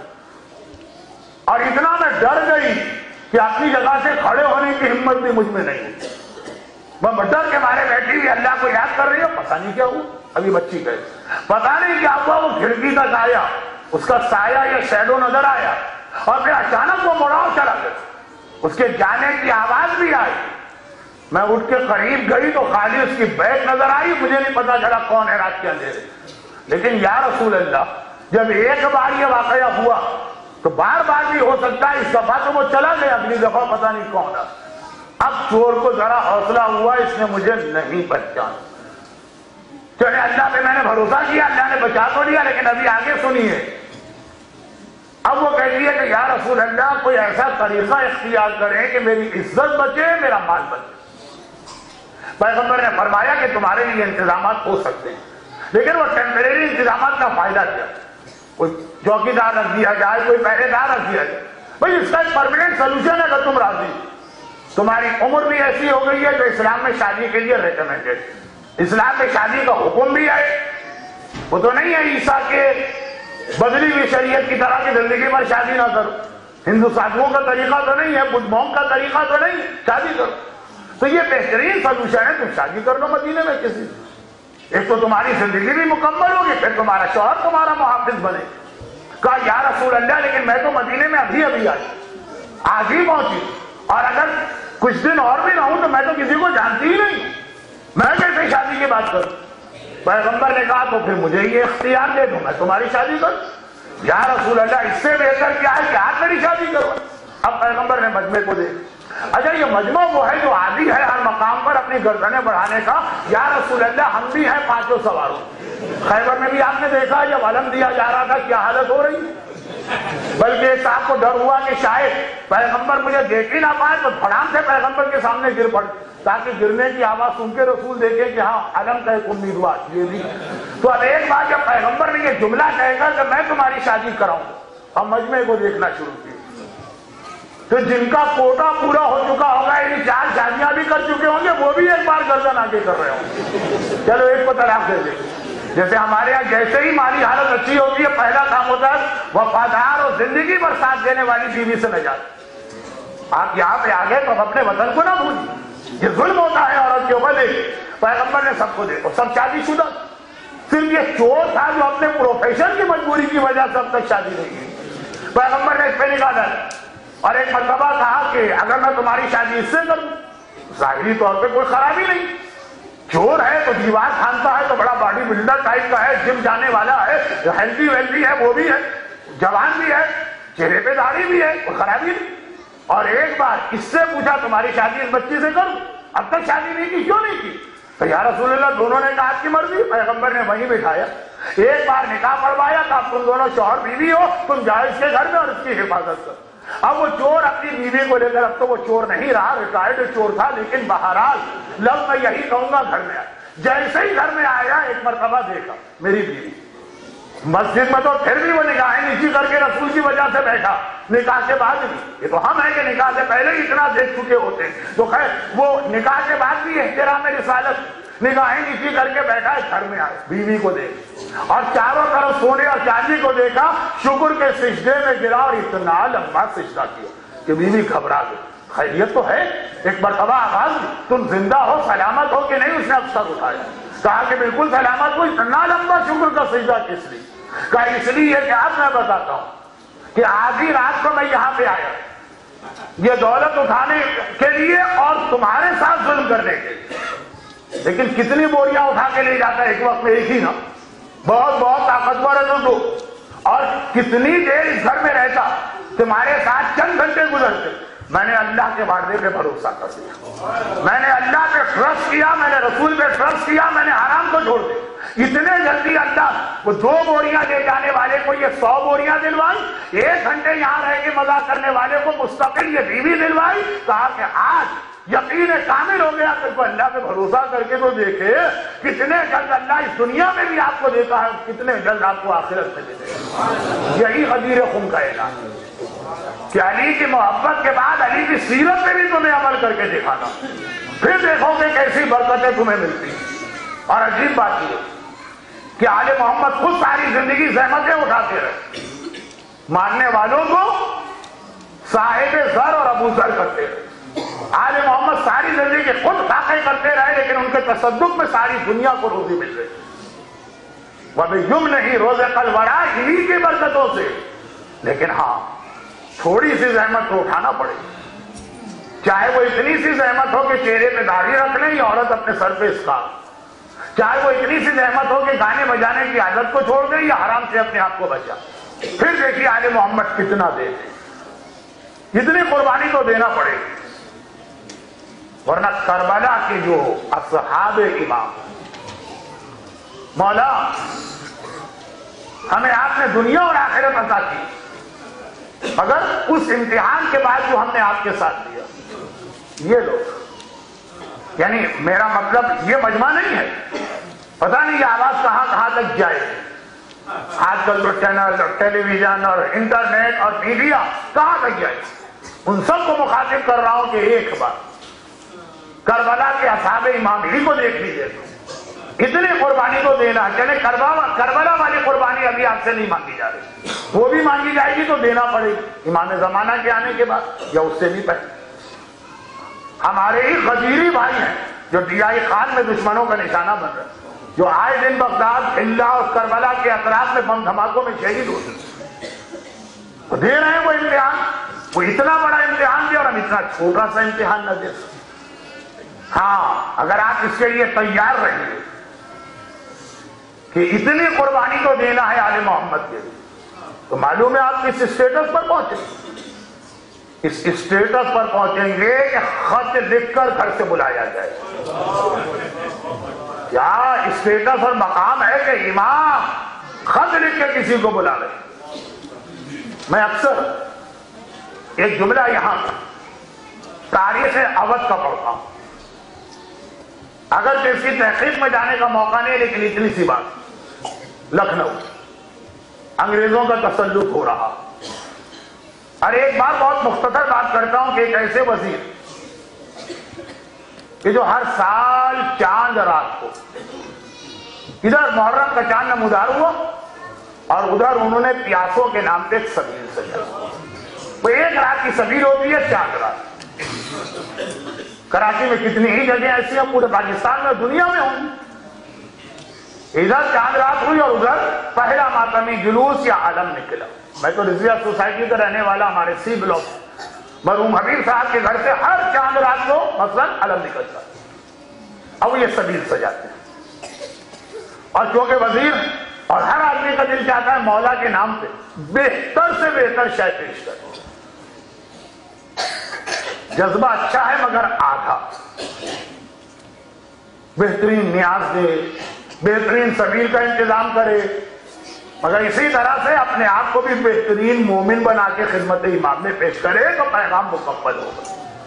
اور اتنا میں ڈر گئی کہ اپنی جگہ سے کھڑے ہونے کی ہمت بھی مجھ میں نہیں ہوئی. میں ڈر کے مارے بیٹھی ہوئی اللہ کو یاد کر رہی ہوں, پتہ نہیں کیا ہوا. ابھی بچی گئی, پتہ نہیں کیا ہوا, وہ کھڑکی تک آیا, اس کا سایہ یا شیڈو نظر آیا, اور پھر اچانک وہ مڑا چلا گیا. اس کے جانے کی آواز بھی آئی. میں اٹھ کے قریب گئی تو خالی اس کی بیگ نظر آئی, مجھے نہیں پتا چلا کون ہے رات کے اندھیرے. لیکن یا رسول اللہ, جب ایک بار یہ واقعہ ہوا تو بار بار بھی ہو سکتا ہے. اس دفعہ تو وہ چلا گیا, اگلی دفعہ پتا نہیں کون ہے. اب چور کو ذرا حوصلہ ہوا, اس نے مجھے نہیں پہچانا. چلے اللہ پہ میں نے بھروسہ کیا, اللہ نے بچا تو لیا, لیکن ابھی آگے سنیے. اب وہ کہتی ہے کہ یا رسول اللہ کوئی ایسا طریقہ اختیار کریں کہ میری عزت بچے, میرا مال بچے. پیغمبر نے فرمایا کہ تمہارے لیے انتظامات ہو سکتے ہیں, لیکن وہ ٹیمپریری انتظامات کا فائدہ کیا, کوئی چوکیدار رکھ دیا جائے, کوئی پہرے دار رکھ دیا جائے. بھائی اس کا ایک پرماننٹ سولوشن ہے اگر تم راضی. تمہاری عمر بھی ایسی ہو گئی ہے جو اسلام میں شادی کے لیے ریکمینڈیڈ, اسلام میں شادی کا حکم بھی ہے. وہ تو نہیں ہے عیسیٰ کے بدلی ہوئی شریعت کی طرح کی زندگی پر شادی نہ کرو, ہندو سادھوؤں کا طریقہ تو نہیں ہے, بدھ مونک کا طریقہ تو نہیں, شادی کرو. تو یہ بہترین سولوشن ہے, تم شادی کر لو مدینے میں کسی. ایک تو تمہاری زندگی بھی مکمل ہوگی, پھر تمہارا شوہر تمہارا محافظ بنے. کہا یا رسول اللہ لیکن میں تو مدینے میں ابھی آئی, آج ہی پہنچی, اور اگر کچھ دن اور بھی رہوں تو میں تو کسی کو جانتی ہی نہیں, میں کیسے شادی کی بات کروں. پیغمبر نے کہا تو پھر مجھے یہ اختیار دے دو, میں تمہاری شادی کروں. یا رسول اللہ اس سے بہتر کیا ہے کہ آپ میری شادی کرو. اب پیغمبر نے مجمع کو دے. اچھا یہ مجمع وہ ہے جو عادی ہے ہر مقام پر اپنی گردنیں بڑھانے کا. یا رسول اللہ ہم بھی ہیں 5 سواروں. خیبر میں بھی آپ نے دیکھا جب علم دیا جا رہا تھا کیا حالت ہو رہی, بلکہ ایک صاحب کو ڈر ہوا کہ شاید پیغمبر مجھے دیکھ ہی نہ پائے, تو پھڑام سے پیغمبر کے سامنے گر پڑے تاکہ گرنے کی آواز سن کے رسول دیکھے کہ ہاں علم کا ایک امیدوار یہ بھی. تو اب ایک بار جب پیغمبر نے یہ جملہ کہے گا کہ میں تمہاری شادی کراؤں, ہم مجمع کو دیکھنا شروع کیے. تو جن کا کوٹا پورا ہو چکا ہوگا, یعنی 4 شادیاں بھی کر چکے ہوں گے, وہ بھی ایک بار گردن آگے کر رہے ہوں گے, چلو ایک کو طلاق دے دیں. جیسے ہمارے یہاں جیسے ہی مالی حالت اچھی ہوتی ہے پہلا کام ہوتا ہے وفادار اور زندگی بھر ساتھ دینے والی بیوی سے نجات. آپ یہاں پہ آ گئے تو اپنے وطن کو نہ بھولیے, یہ ظلم ہوتا ہے عورت کے اوپر. پیغمبر نے سب کو دیکھو, سب شادی شدہ, صرف یہ چور تھا جو اپنے پروفیشن کی مجبوری کی وجہ سے اب تک شادی نہیں کی. پیغمبر نے اس پہ نگاہ ڈالی اور ایک مرتبہ کہا کہ اگر میں تمہاری شادی اس سے کروں, ظاہری طور پہ کوئی خرابی نہیں, چور ہے تو دیوار کھانتا ہے تو بڑا باڈی بلڈر ٹائپ کا ہے, جم جانے والا ہے, ہیلتھی ویلتھی ہے, وہ بھی ہے, جوان بھی ہے, چہرے پہ داڑھی بھی ہے, کوئی خرابی نہیں. اور ایک بار اس سے پوچھا تمہاری شادی اس بچی سے کروں, اب تک شادی نہیں کی, کیوں نہیں کی؟ تو یا رسول اللہ دونوں نے کہا آپ کی مرضی. پیغمبر نے وہیں بٹھایا, ایک بار نکاح پڑھوایا کہ اب تم دونوں شوہر بیوی ہو, تم جاؤ اس کے گھر میں اور اس کی حفاظت کرو. اب وہ چور اپنی بیوی کو لے کر, اب تو وہ چور نہیں رہا, ریٹائرڈ چور تھا, لیکن بہرحال لفظ میں یہی کہوں گا گھر میں آیا. جیسے ہی گھر میں آیا ایک مرتبہ دیکھا میری بیوی مسجد میں, تو پھر بھی وہ نگاہیں نیچی کر کے رسول کی وجہ سے بیٹھا, نکاح کے بعد بھی. یہ تو ہم ہیں کہ نکاح سے پہلے ہی اتنا دیکھ چکے ہوتے ہیں, تو خیر وہ نکاح کے بعد بھی احترام رسالت نگاہیں نیچی کر کے بیٹھا, گھر میں آئے بیوی کو دیکھ اور چاروں طرف سونے اور چاندی کو دیکھا, شکر کے سجدے میں گرا اور اتنا لمبا سجدہ کیا کہ بیوی گھبرا گئی. خیریت تو ہے؟ ایک مرتبہ آواز دی, تم زندہ ہو, سلامت ہو کہ نہیں؟ اس نے افسر اٹھایا, کہا کہ بالکل سلامت ہو. اتنا لمبا شکر کا سجدہ کس لیے؟ کہا اس لیے کہ اب میں بتاتا ہوں کہ آدھی رات کو میں یہاں پہ آیا یہ دولت اٹھانے کے لیے اور تمہارے ساتھ ظلم کرنے کے لیے, لیکن کتنی بوریاں اٹھا کے لے جاتا ہے ایک وقت میں, ایک ہی نا, بہت بہت طاقتور ہے تو, اور کتنی دیر اس گھر میں رہتا, تمہارے ساتھ چند گھنٹے گزرتے. میں نے اللہ کے وعدے پہ بھروسہ کر دیا, میں نے اللہ پہ ٹرسٹ کیا, میں نے رسول پہ ٹرسٹ کیا, میں نے حرام کو چھوڑ دیا. اتنے جلدی اللہ وہ 2 بوریاں لے جانے والے کو یہ 100 بوریاں دلوائی, 1 گھنٹے یہاں رہ کے مزہ کرنے والے کو مستقل یہ بیوی دلوائی. کہا کہ آج یقین کامل ہو گیا, پھر کو اللہ پہ بھروسہ کر کے تو دیکھے کتنے جلد اللہ اس دنیا میں بھی آپ کو دیتا ہے, کتنے جلد آپ کو آخرت میں دے دے. یہی غدیر خم کا اعلان کہ علی کی محبت کے بعد علی کی سیرت پہ بھی تمہیں عمل کر کے دکھانا, پھر دیکھو گے کیسی برکتیں تمہیں ملتی ہیں. اور عجیب بات یہ کہ آل محمد خود ساری زندگی زحمتیں اٹھاتے رہے, ماننے والوں کو صاحب زر اور ابو ذر کرتے رہے. آل محمد ساری زندگی خود فاقے کرتے رہے, لیکن ان کے تصدق میں ساری دنیا کو روزی مل رہی. وَبِيُّمْ نہیں روزے قلورا انہی کی برکتوں سے, لیکن ہاں تھوڑی سی زحمت کو اٹھانا پڑے, چاہے وہ اتنی سی زحمت ہو کہ چہرے پہ داڑھی رکھ لیں یا عورت اپنے سر پہ اسکارف, چاہے وہ اتنی سی زحمت ہو کہ گانے بجانے کی عادت کو چھوڑ دیں یا حرام سے اپنے آپ کو بچا. پھر دیکھیے آل محمد کتنا دیتے, اتنی قربانی تو دینا پڑے. ورنہ کربلا کے جو اصحاب امام, مولا ہمیں آپ نے دنیا اور آخرت عطا کی, مگر اس امتحان کے بعد جو ہم نے آپ کے ساتھ دیا, یہ لوگ, یعنی میرا مطلب یہ مجمع نہیں ہے, پتہ نہیں یہ آواز کہاں کہاں تک جائے. آج کل تو چینل اور ٹیلی ویژن اور انٹرنیٹ اور میڈیا کہاں تک جائے. ان سب کو مخاطب کر رہا ہوں کہ ایک بار کربلا کے اصحاب امام ہی کو دیکھ لیجیے, اتنی قربانی کو دینا. چلے کربلا والی قربانی ابھی آپ سے نہیں مانگی جا رہی, وہ بھی مانگی جائے گی تو دینا پڑے گی امام زمانہ کے آنے کے بعد یا اس سے بھی پہلے. ہمارے ہی غزیری بھائی ہیں جو ڈیائی خان میں دشمنوں کا نشانہ بن رہے ہیں, جو آئے دن بغداد, حلہ اور کربلا کے اطراف میں بم دھماکوں میں شہید ہوتے ہیں, تو دے رہے ہیں وہ امتحان. وہ اتنا بڑا امتحان دے اور ہم اتنا چھوٹا سا امتحان نہ دے سکتے. ہاں اگر آپ اس کے لیے تیار رہیں گے کہ اتنی قربانی کو دینا ہے آل محمد کے لیے, تو معلوم ہے آپ کس اسٹیٹس پر پہنچے. اس اسٹیٹس پر پہنچیں گے کہ خط لکھ کر گھر سے بلایا جائے. کیا اسٹیٹس اور مقام ہے کہ امام خط لکھ کے کسی کو بلا رہے. میں اکثر ایک جملہ یہاں تاریخ اودھ کا پڑھتا ہوں, اگر اس کی تحقیق میں جانے کا موقع نہیں, لیکن اتنی سی بات, لکھنؤ انگریزوں کا تسلط ہو رہا. اور ایک بار بہت مختصر بات کرتا ہوں کہ ایک ایسے وزیر کہ جو ہر سال چاند رات کو ادھر محرم کا چاند نمودار ہوا اور ادھر انہوں نے پیاسوں کے نام پہ ایک سبیل سجائی. وہ ایک رات کی سبیل ہوتی ہے چاند رات. کراچی میں کتنی ہی جگہیں ایسی ہیں, پورے پاکستان میں, دنیا میں ہوں. ادھر چاند رات ہوئی اور ادھر پہلا ماتمی جلوس یا علم نکلا. میں تو رضویہ سوسائٹی کا رہنے والا, ہمارے سی بلاک مرحوم حبیب صاحب کے گھر سے ہر چاند رات کو مثلا علم نکلتا. اب یہ سبیل سجاتے ہیں, اور چونکہ وزیر اور ہر آدمی کا دل چاہتا ہے مولا کے نام پہ بہتر سے بہتر شے پیش کرے. جذبہ اچھا ہے مگر آدھا. بہترین نیاز دے، بہترین سبیل کا انتظام کرے، مگر اسی طرح سے اپنے آپ کو بھی بہترین مومن بنا کے خدمت امام میں پیش کرے تو پیغام مکمل ہوگا۔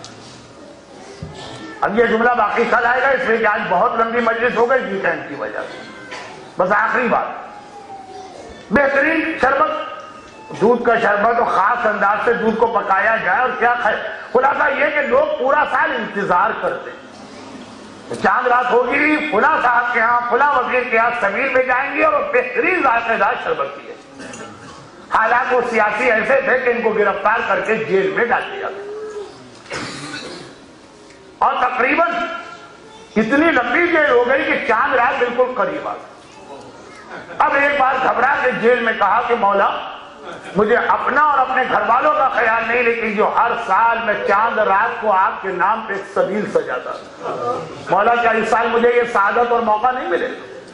اب یہ جملہ باقی کل آئے گا، اس لیے کہ آج بہت لمبی مجلس ہو گئی ویکینڈ کی وجہ سے۔ بس آخری بات، بہترین شربت، دودھ کا شربت اور خاص انداز سے دودھ کو پکایا جائے اور کیا خلاصہ یہ کہ لوگ پورا سال انتظار کرتے ہیں، چاند رات ہوگی فلاں صاحب کے ہاں، فلاں وزیر کے ہاں سبیل میں جائیں گے اور بہترین ذائقے دار شربت پیے۔ حالانکہ وہ سیاسی ایسے تھے کہ ان کو گرفتار کر کے جیل میں ڈال دیا گیا، اور تقریباً اتنی لمبی جیل ہو گئی کہ چاند رات بالکل قریب آ گئی۔ اب ایک بار گھبرا کے جیل میں کہا کہ مولا مجھے اپنا اور اپنے گھر والوں کا خیال نہیں، لیکن جو ہر سال میں چاند رات کو آپ کے نام پہ ایک سبیل سجاتا، مولا کیا اس سال مجھے یہ سعادت اور موقع نہیں ملے؟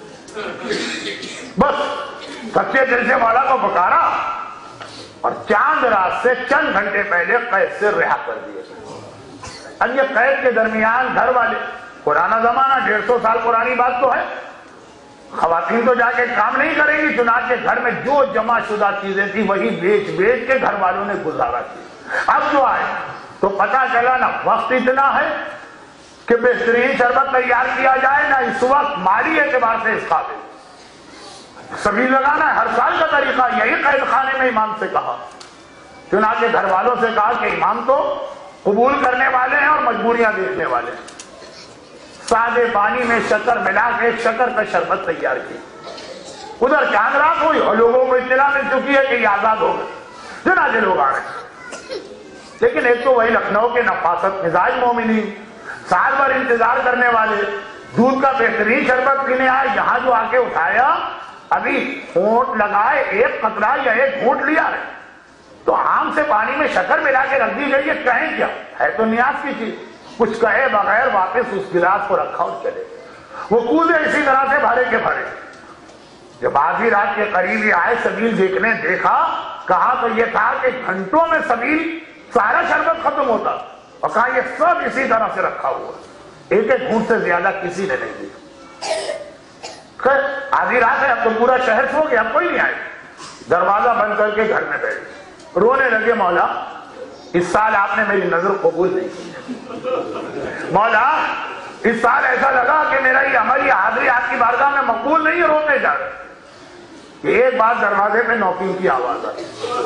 بس سچے دل سے مولا کو پکارا اور چاند رات سے چند گھنٹے پہلے قید سے رہا کر دیے۔ اب یہ قید کے درمیان گھر والے، پرانا زمانہ 150 سال پرانی بات تو ہے، خواتین تو جا کے کام نہیں کریں گی، چنانچہ گھر میں جو جمع شدہ چیزیں تھی وہی بیچ بیچ کے گھر والوں نے گزارا کیا۔ اب جو آئے تو پتا چلا نہ وقت اتنا ہے کہ بہترین شربت تیار کیا جائے، نہ اس وقت مالی اعتبار سے اس قابل۔ سبھی لگانا ہے ہر سال کا طریقہ، یہی قید خانے میں امام سے کہا۔ چنانچہ گھر والوں سے کہا کہ امام تو قبول کرنے والے ہیں اور مجبوریاں دیکھنے والے ہیں۔ سادے پانی میں شکر ملا کے شکر کا شربت تیار کی۔ ادھر چاند رات ہوئی اور لوگوں کو اطلاع مل چکی ہے کہ یہ آزاد ہو گئے، جنازے لوگ آ رہے۔ لیکن ایک تو وہی لکھنؤ کے نفاست مزاج مومنین، سال بھر انتظار کرنے والے، دودھ کا بہترین شربت پینے آئے، یہاں جو آ کے اٹھایا ابھی ہونٹ لگائے ایک قطرہ یا ایک گھونٹ لیا ہے تو آم سے پانی میں شکر ملا کے رکھ دی گئی ہے، کہیں کیا ہے؟ تو نیاز کی چیز، کچھ کہے بغیر واپس اس گلاس کو رکھا اور چلے۔ وہ کودے اسی طرح سے بھرے کے بھرے۔ جب آدھی رات کے قریب یہ آئے سبیل دیکھنے، دیکھا، کہا تو یہ تھا کہ گھنٹوں میں سبیل سارا شربت ختم ہوتا، اور کہا یہ سب اسی طرح سے رکھا ہوا، ایک ایک گھونٹ سے زیادہ کسی نے نہیں دیا۔ خیر آدھی رات ہے، اب تو پورا شہر سو گیا، اب کوئی نہیں آئے، دروازہ بند کر کے گھر میں بیٹھے، رونے لگے، مولا اس سال آپ نے میری نظر قبول نہیں کی، مولا اس سال ایسا لگا کہ میرا یہ عمل، یہ حاضری آپ کی بارگاہ میں مقبول نہیں، روتے جا رہے۔ ایک بار دروازے پہ نوکروں کی آواز آئی۔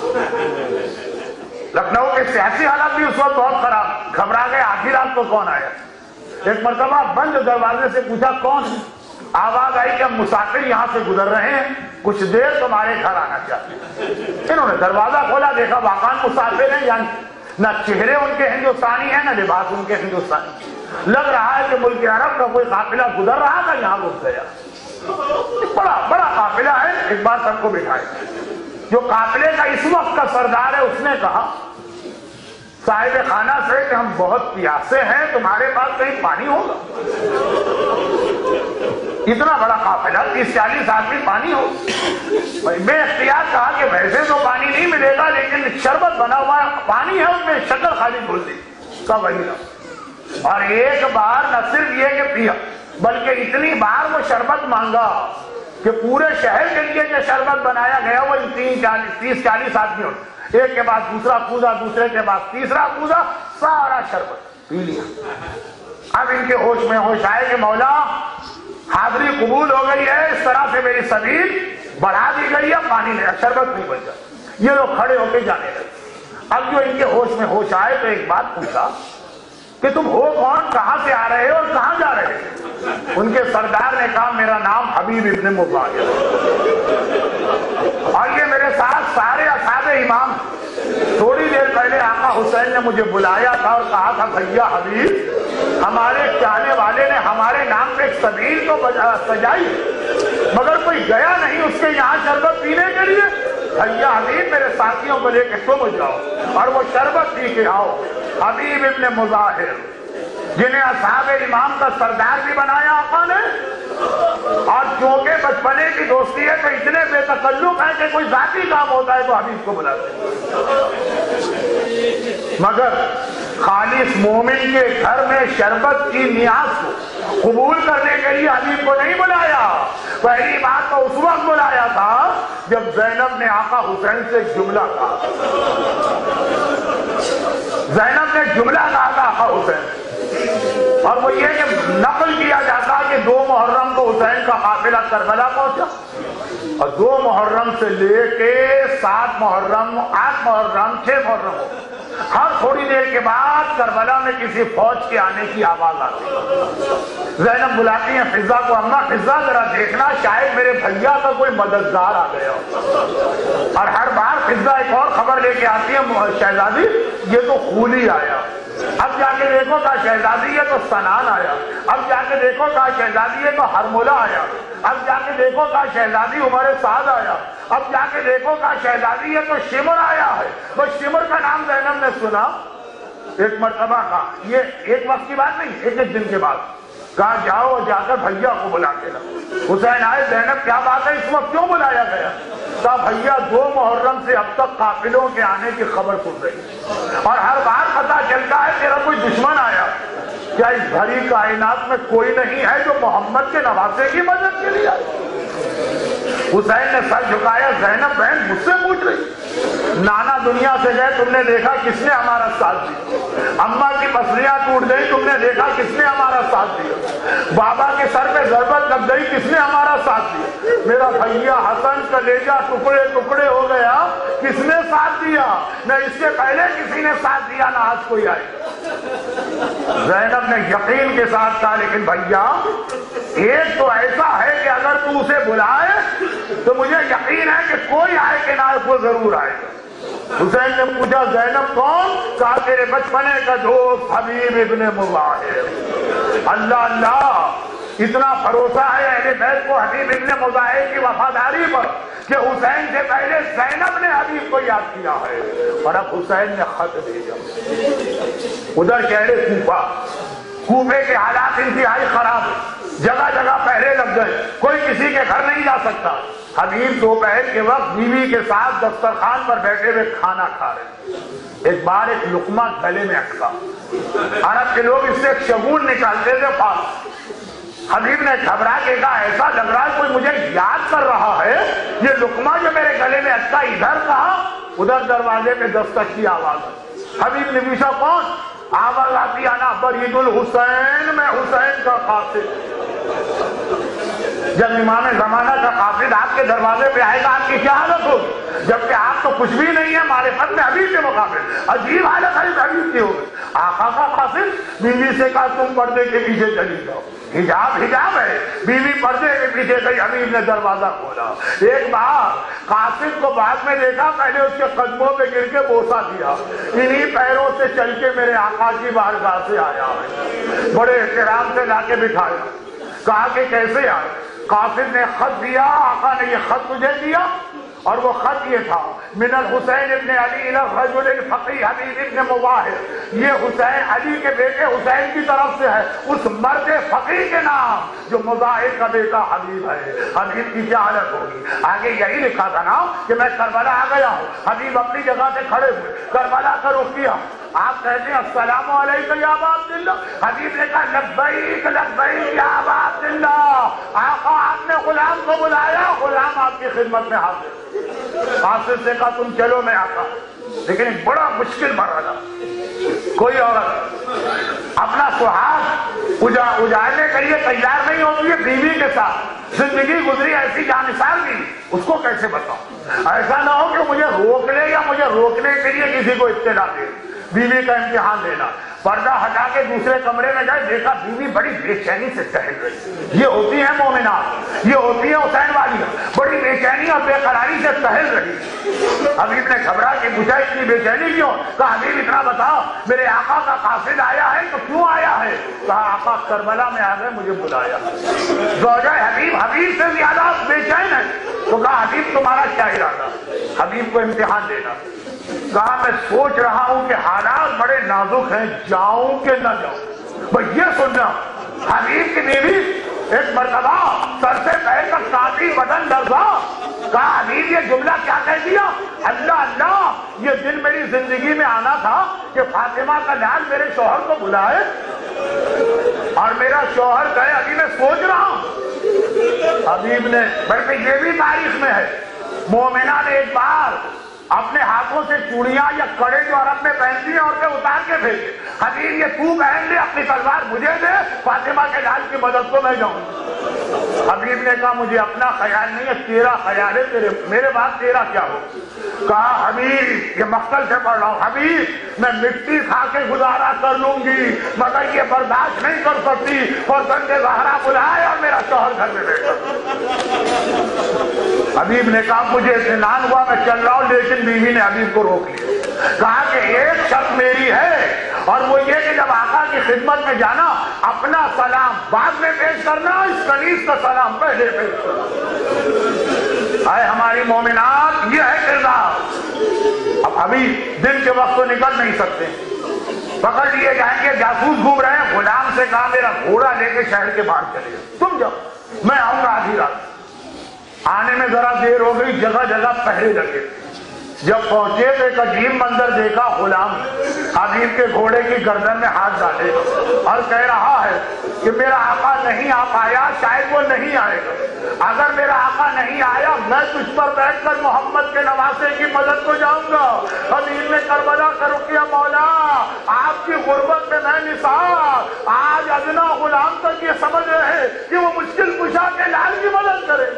لکھنؤ کے سیاسی حالات بھی اس وقت بہت خراب، گھبرا گئے، آدھی رات کو کون آیا؟ ایک مرتبہ بند دروازے سے پوچھا کون ہے؟ آواز آئی کہ ہم مسافر یہاں سے گزر رہے ہیں، کچھ دیر تمہارے گھر آنا چاہتے ہیں۔ انہوں نے دروازہ کھولا، دیکھا واقعاً مسافر ہیں، یعنی نہ چہرے ان کے ہندوستانی ہیں نہ لباس ان کے ہندوستانی، لگ رہا ہے کہ ملک عرب کا کوئی قافلہ گزر رہا تھا، یہاں رک گیا۔ بڑا قافلہ ہے، ایک بار سب کو بٹھائے۔ جو قافلے کا اس وقت کا سردار ہے اس نے کہا صاحب خانہ سے کہ ہم بہت پیاسے ہیں، تمہارے پاس کہیں پانی ہوگا؟ اتنا بڑا قافلہ، 30-40 آدمی، پانی ہو؟ بے اختیار کہا کہ ویسے تو پانی نہیں ملے گا، لیکن شربت بنا ہوا پانی ہے، اس میں شکر خالی گھول دی، سب وہی رہا۔ اور ایک بار نہ صرف یہ کہ پیا، بلکہ اتنی بار وہ شربت مانگا کہ پورے شہر کے لیے جو شربت بنایا گیا وہ 30-40 آدمیوں، ایک کے بعد دوسرا کوزا، دوسرے کے بعد تیسرا کوزا، سارا شربت پی لیا۔ اب ان کے ہوش میں ہوش آئے کہ مولا حاضری قبول ہو گئی ہے، اس طرح سے میری سبیل بڑھا دی گئی ہے، پانی نہیں، شربت نہیں بچا۔ یہ لوگ کھڑے ہو کے جانے لگے۔ اب جو ان کے ہوش میں ہوش آئے تو ایک بات پوچھا کہ تم ہو کون، کہاں سے آ رہے ہو اور کہاں جا رہے ہو؟ ان کے سردار نے کہا میرا نام حبیب ابن مظاہر، اور یہ میرے ساتھ سارے اصحاب امام۔ تھوڑی دیر پہلے آقا حسین نے مجھے بلایا تھا اور کہا تھا بھیا حبیب ہمارے چاہنے والے نے ہمارے نام پہ ایک سبیل تو سجائی، مگر کوئی گیا نہیں اس کے یہاں شربت پینے کے لیے۔ بھیا حبیب میرے ساتھیوں کو لے کے تم جاؤ اور وہ شربت پی کے آؤ۔ حبیب ابن مظاہر جنہیں اصحاب امام کا سردار بھی بنایا آقا نے، اور چونکہ بچپنے کی دوستی ہے تو اتنے بے تکلف ہے کہ کوئی ذاتی کام ہوتا ہے تو حبیب کو بلاتے ہیں، مگر خالص مومن کے گھر میں شربت کی نیاز کو قبول کرنے کے لیے حبیب کو نہیں بلایا. پہلی بات تو اس وقت بلایا تھا جب زینب نے آقا حسین سے جملہ کہا. زینب نے جملہ کہا تھا آقا حسین، اور وہ یہ کہ نقل کیا جاتا کہ 2 محرم کو حسین کا قافلہ کربلا پہنچا، اور 2 محرم سے لے کے 7 محرم 8 محرم 6 محرم ہر تھوڑی دیر کے بعد کربلا میں کسی فوج کے آنے کی آواز آتی. زینب بلاتی ہیں فضا کو، اماں فضا ذرا دیکھنا شاید میرے بھیا کا کوئی مددگار آ گیا. اور ہر بار فضا ایک اور خبر لے کے آتی ہے، شہزادی یہ تو خولی آیا. اب جا کے دیکھو کہا شہزادی یہ تو سنان آیا. اب جا کے دیکھو کہا شہزادی یہ تو ہرملہ آیا. اب جا کے دیکھو کہا شہزادی عمر سعد آیا. اب جا کے دیکھو کہا شہزادی یہ تو شمر آیا ہے. بس شمر کا نام زینب نے سنا ایک مرتبہ کا، یہ ایک وقت کی بات نہیں، ایک دن کے بعد کہا جاؤ جا کر بھیا کو بلا کے لاؤ. حسین آئے، زینب کیا بات ہے اس وقت کیوں بلایا گیا؟ کہا بھیا 2 محرم سے اب تک قافلوں کے آنے کی خبر سن رہی، اور ہر بار پتہ چلتا ہے تیرا کوئی دشمن آیا. کیا اس بھری کائنات میں کوئی نہیں ہے جو محمد کے نواسے کی مدد کے لیے آئے؟ حسین نے سر جھکایا. زینب بہن مجھ سے پوچھ رہی، نانا دنیا سے گئے تم نے دیکھا کس نے ہمارا ساتھ دیا؟ اماں کی پسلیاں ٹوٹ گئی تم نے دیکھا کس نے ہمارا ساتھ دیا؟ بابا کے سر پہ ضربت لگ گئی کس نے ہمارا ساتھ دیا؟ میرا بھیا حسن کلیجہ ٹکڑے ٹکڑے ہو گیا کس نے ساتھ دیا؟ نہ اس سے پہلے کسی نے ساتھ دیا نہ آج کوئی آئے. زینب نے یقین کے ساتھ کہا لیکن بھیا ایک تو ایسا ہے کہ اگر تو اسے بلائے تو مجھے یقین ہے کہ کوئی آئے کہ نہ وہ ضرور آئے گا. حسین نے پوچھا زینب کون؟ کہا تیرے بچپنے کا دوست حبیب ابن مظاہر. اللہ اللہ، اتنا بھروسہ ہے اہل بیت کو حبیب ابن مظاہر کی وفاداری پر کہ حسین سے پہلے زینب نے حبیب کو یاد کیا ہے. اور اب حسین نے خط بھیجا. ادھر شہر کوفہ، کوفے کے حالات انتہائی خراب، جگہ جگہ پہرے لگ گئے، کوئی کسی کے گھر نہیں جا سکتا. حبیب دوپہر کے وقت بیوی کے ساتھ دسترخوان پر بیٹھے ہوئے کھانا کھا رہے. ایک بار ایک لقمہ گلے میں اٹکا. عرب کے لوگ اس سے ایک شگون نکالتے تھے پاس. حبیب نے گھبرا کے کہا ایسا لگ رہا ہے کوئی مجھے یاد کر رہا ہے، یہ لقمہ جو میرے گلے میں اٹکا ادھر کہا. ادھر دروازے پہ دستک کی آواز. حبیب نے پوچھا کون؟ آواز آتی انا برید الحسین، میں حسین کا قاصد. جب امام زمانہ کا قاصد آپ کے دروازے پہ آئے گا آپ کی کیا حالت ہوگی؟ جبکہ آپ تو کچھ بھی نہیں ہے معرفت میں حبیب کے مقابل. عجیب حالت ہے حبیب کی ہوگی. آقا کا قاصد. بیوی سے کہا تم پردے کے پیچھے چلی جاؤ. حجاب ہے. بیوی پردے کے پیچھے گئی. حبیب نے دروازہ کھولا. ایک بار قاصد کو بعد میں دیکھا، پہلے اس کے قدموں پہ گر کے بوسہ دیا. انہی پیروں سے چل کے میرے آقا کی بارگاہ سے آیا ہے. بڑے احترام سے لا کے بٹھایا. کہا کہ کیسے آئے؟ قاصد نے خط دیا. آقا نے یہ خط تجھے دیا، اور وہ خط یہ تھا من الحسین ابن علی الى الرجل الفقی حبیب ابن مظاہر. یہ حسین علی کے بیٹے حسین کی طرف سے ہے اس مرد فقی کے نام جو مظاہر کا بیٹا حبیب ہے. حبیب کی کیا حالت ہوگی؟ آگے یہی لکھا تھا نا کہ میں کربلا آ گیا ہوں. حبیب اپنی جگہ سے کھڑے ہوئے، کربلا کا رخ کیا. آپ کہتے ہیں السلام علیکم یا ابا عبداللہ. حبیب نے کہا لبیک لبیک یا ابا عبداللہ. آقا آپ نے غلام کو بلایا، غلام آپ کی خدمت میں حاضر. قاصد سے کہا تم چلو میں آتا. لیکن ایک بڑا مشکل مرحلہ. کوئی عورت اپنا سہاگ اجاڑنے کے لیے تیار نہیں ہوتی ہے. بیوی کے ساتھ زندگی گزری ایسی جانثار کی، اس کو کیسے بتاؤں؟ ایسا نہ ہو کہ مجھے روک لے یا مجھے روکنے کے لیے کسی کو اطلاع دے. بیوی کا امتحان لینا. پردہ ہٹا کے دوسرے کمرے میں گئے، دیکھا بیوی بڑی بے چینی سے ٹہل رہی. یہ ہوتی ہیں مومنات، یہ ہوتی ہیں حسین والیاں، بڑی بے چینی اور بے قراری سے ٹہل رہی. حبیب نے گھبرا کے پوچھا اتنی بے چینی کیوں؟ کہا حبیب اتنا بتاؤ میرے آقا کا قاصد آیا ہے تو کیوں آیا ہے؟ کہا آقا کربلا میں آ گئے مجھے بلایا. زوجہ حبیب سے زیادہ بے چین ہے. تو کہا حبیب تمہارا کیا ارادہ؟ حبیب کو امتحان دینا. کہا میں سوچ رہا ہوں کہ حالات بڑے نازک ہیں، جاؤں کہ نہ جاؤں. بس یہ سننا. حبیب کی بیوی ایک مرتبہ سر سے پیر تک کافی بدن درزا. کہا حبیب یہ جملہ کیا کہہ دیا؟ اللہ اللہ یہ دن میری زندگی میں آنا تھا کہ فاطمہ کا لال میرے شوہر کو بلائے اور میرا شوہر کہے ابھی میں سوچ رہا ہوں. حبیب نے بلکہ یہ بھی تاریخ میں ہے مومنہ نے ایک بار اپنے ہاتھوں سے چوڑیاں یا کڑے جو عرب میں پہنتی ہیں اور سے اتار کے بھیجے. حبیب یہ تو پہن لے اپنی تلوار مجھے دے فاطمہ کے لال کی مدد کو میں جاؤں. حبیب نے کہا مجھے اپنا خیال نہیں ہے تیرا خیال ہے میرے بعد تیرا کیا ہو. کہا حبیب یہ مقتل سے پڑھ رہا ہوں حبیب میں مٹی کھا کے گزارا کر لوں گی مگر یہ برداشت نہیں کر سکتی اور بندے زہرا بلائے اور میرا شوہر گھر میں بیٹھا. حبیب نے کہا مجھے اطمینان ہوا میں چل رہا ہوں لیکن بیوی نے حبیب کو روک لیا. کہا کہ ایک شرط میری ہے اور وہ یہ کہ جب آقا کی خدمت میں جانا اپنا سلام بعد میں پیش کرنا اس کنیز کا سلام پہلے پیش کرنا. اے ہماری مومنات یہ ہے کردار. اب ابھی دن کے وقت تو نکل نہیں سکتے پکڑ لیے جائیں گے جاسوس گھوم رہے ہیں. غلام سے کہا میرا گھوڑا لے کے شہر کے باہر چلے تم جاؤ میں آؤں گا آدھی رات. آنے میں ذرا دیر ہو گئی جگہ جگہ پہرے لگے. جب پہنچے تو ایک عجیب منظر دیکھا. غلام حبیب کے گھوڑے کی گردن میں ہاتھ ڈالے اور کہہ رہا ہے کہ میرا آقا نہیں آ پایا شاید وہ نہیں آئے گا. اگر میرا آقا نہیں آیا میں تجھ پر بیٹھ کر محمد کے نواسے کی مدد کو جاؤں گا. حبیب نے کربلا کا رخ کیا مولا آپ کی غربت میں میں نثار. آج ادنا غلام تک یہ سمجھ رہے ہیں کہ وہ مشکل کشا کے لال کی مدد کرے.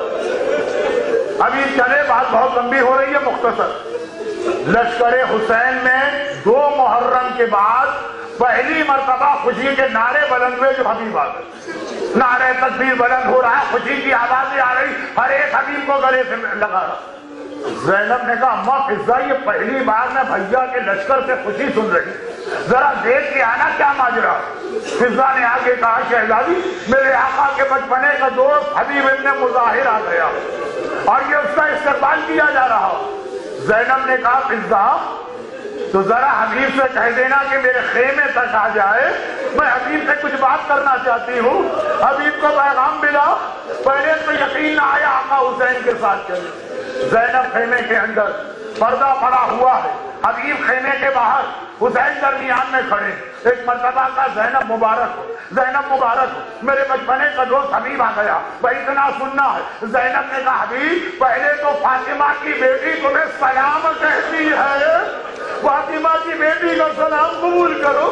ابھی چلے بات بہت لمبی ہو رہی ہے مختصر. لشکر حسین میں 2 محرم کے بعد پہلی مرتبہ خوشی کے نعرے بلند ہوئے جو حبیب آ گئے. نعرے تکبیر بلند ہو رہا ہے خوشی کی آوازیں آ رہی ہر ایک حبیب کو گلے سے لگا رہا. زینب نے کہا اماں فضہ یہ پہلی بار میں بھیا کے لشکر سے خوشی سن رہی ذرا دیکھ کے آنا کیا ماجرا. فضہ نے آگے کہا شہزادی میرے آقا کے بچپنے کا دوست حبیب ابن مظاہر آ گیا اور یہ اس کا استقبال کیا جا رہا. زینب نے کہا فضہ تو ذرا حبیب سے کہہ دینا کہ میرے خیمے تک آ جائے میں حبیب سے کچھ بات کرنا چاہتی ہوں. حبیب کو پیغام ملا پہلے تو یقین نہ آیا آقا حسین کے ساتھ چلے. زینب خیمے کے اندر پردہ پڑا ہوا ہے حبیب خیمے کے باہر حسین درمیان میں کھڑے. ایک مرتبہ کا زینب مبارک میرے بچپنے کا دوست حبیب آ گیا بھائی اتنا سننا ہے. زینب نے کہا حبیب پہلے تو فاطمہ کی بیٹی تمہیں سلام کہتی ہے فاطمہ کی بیٹی کا سلام قبول کرو.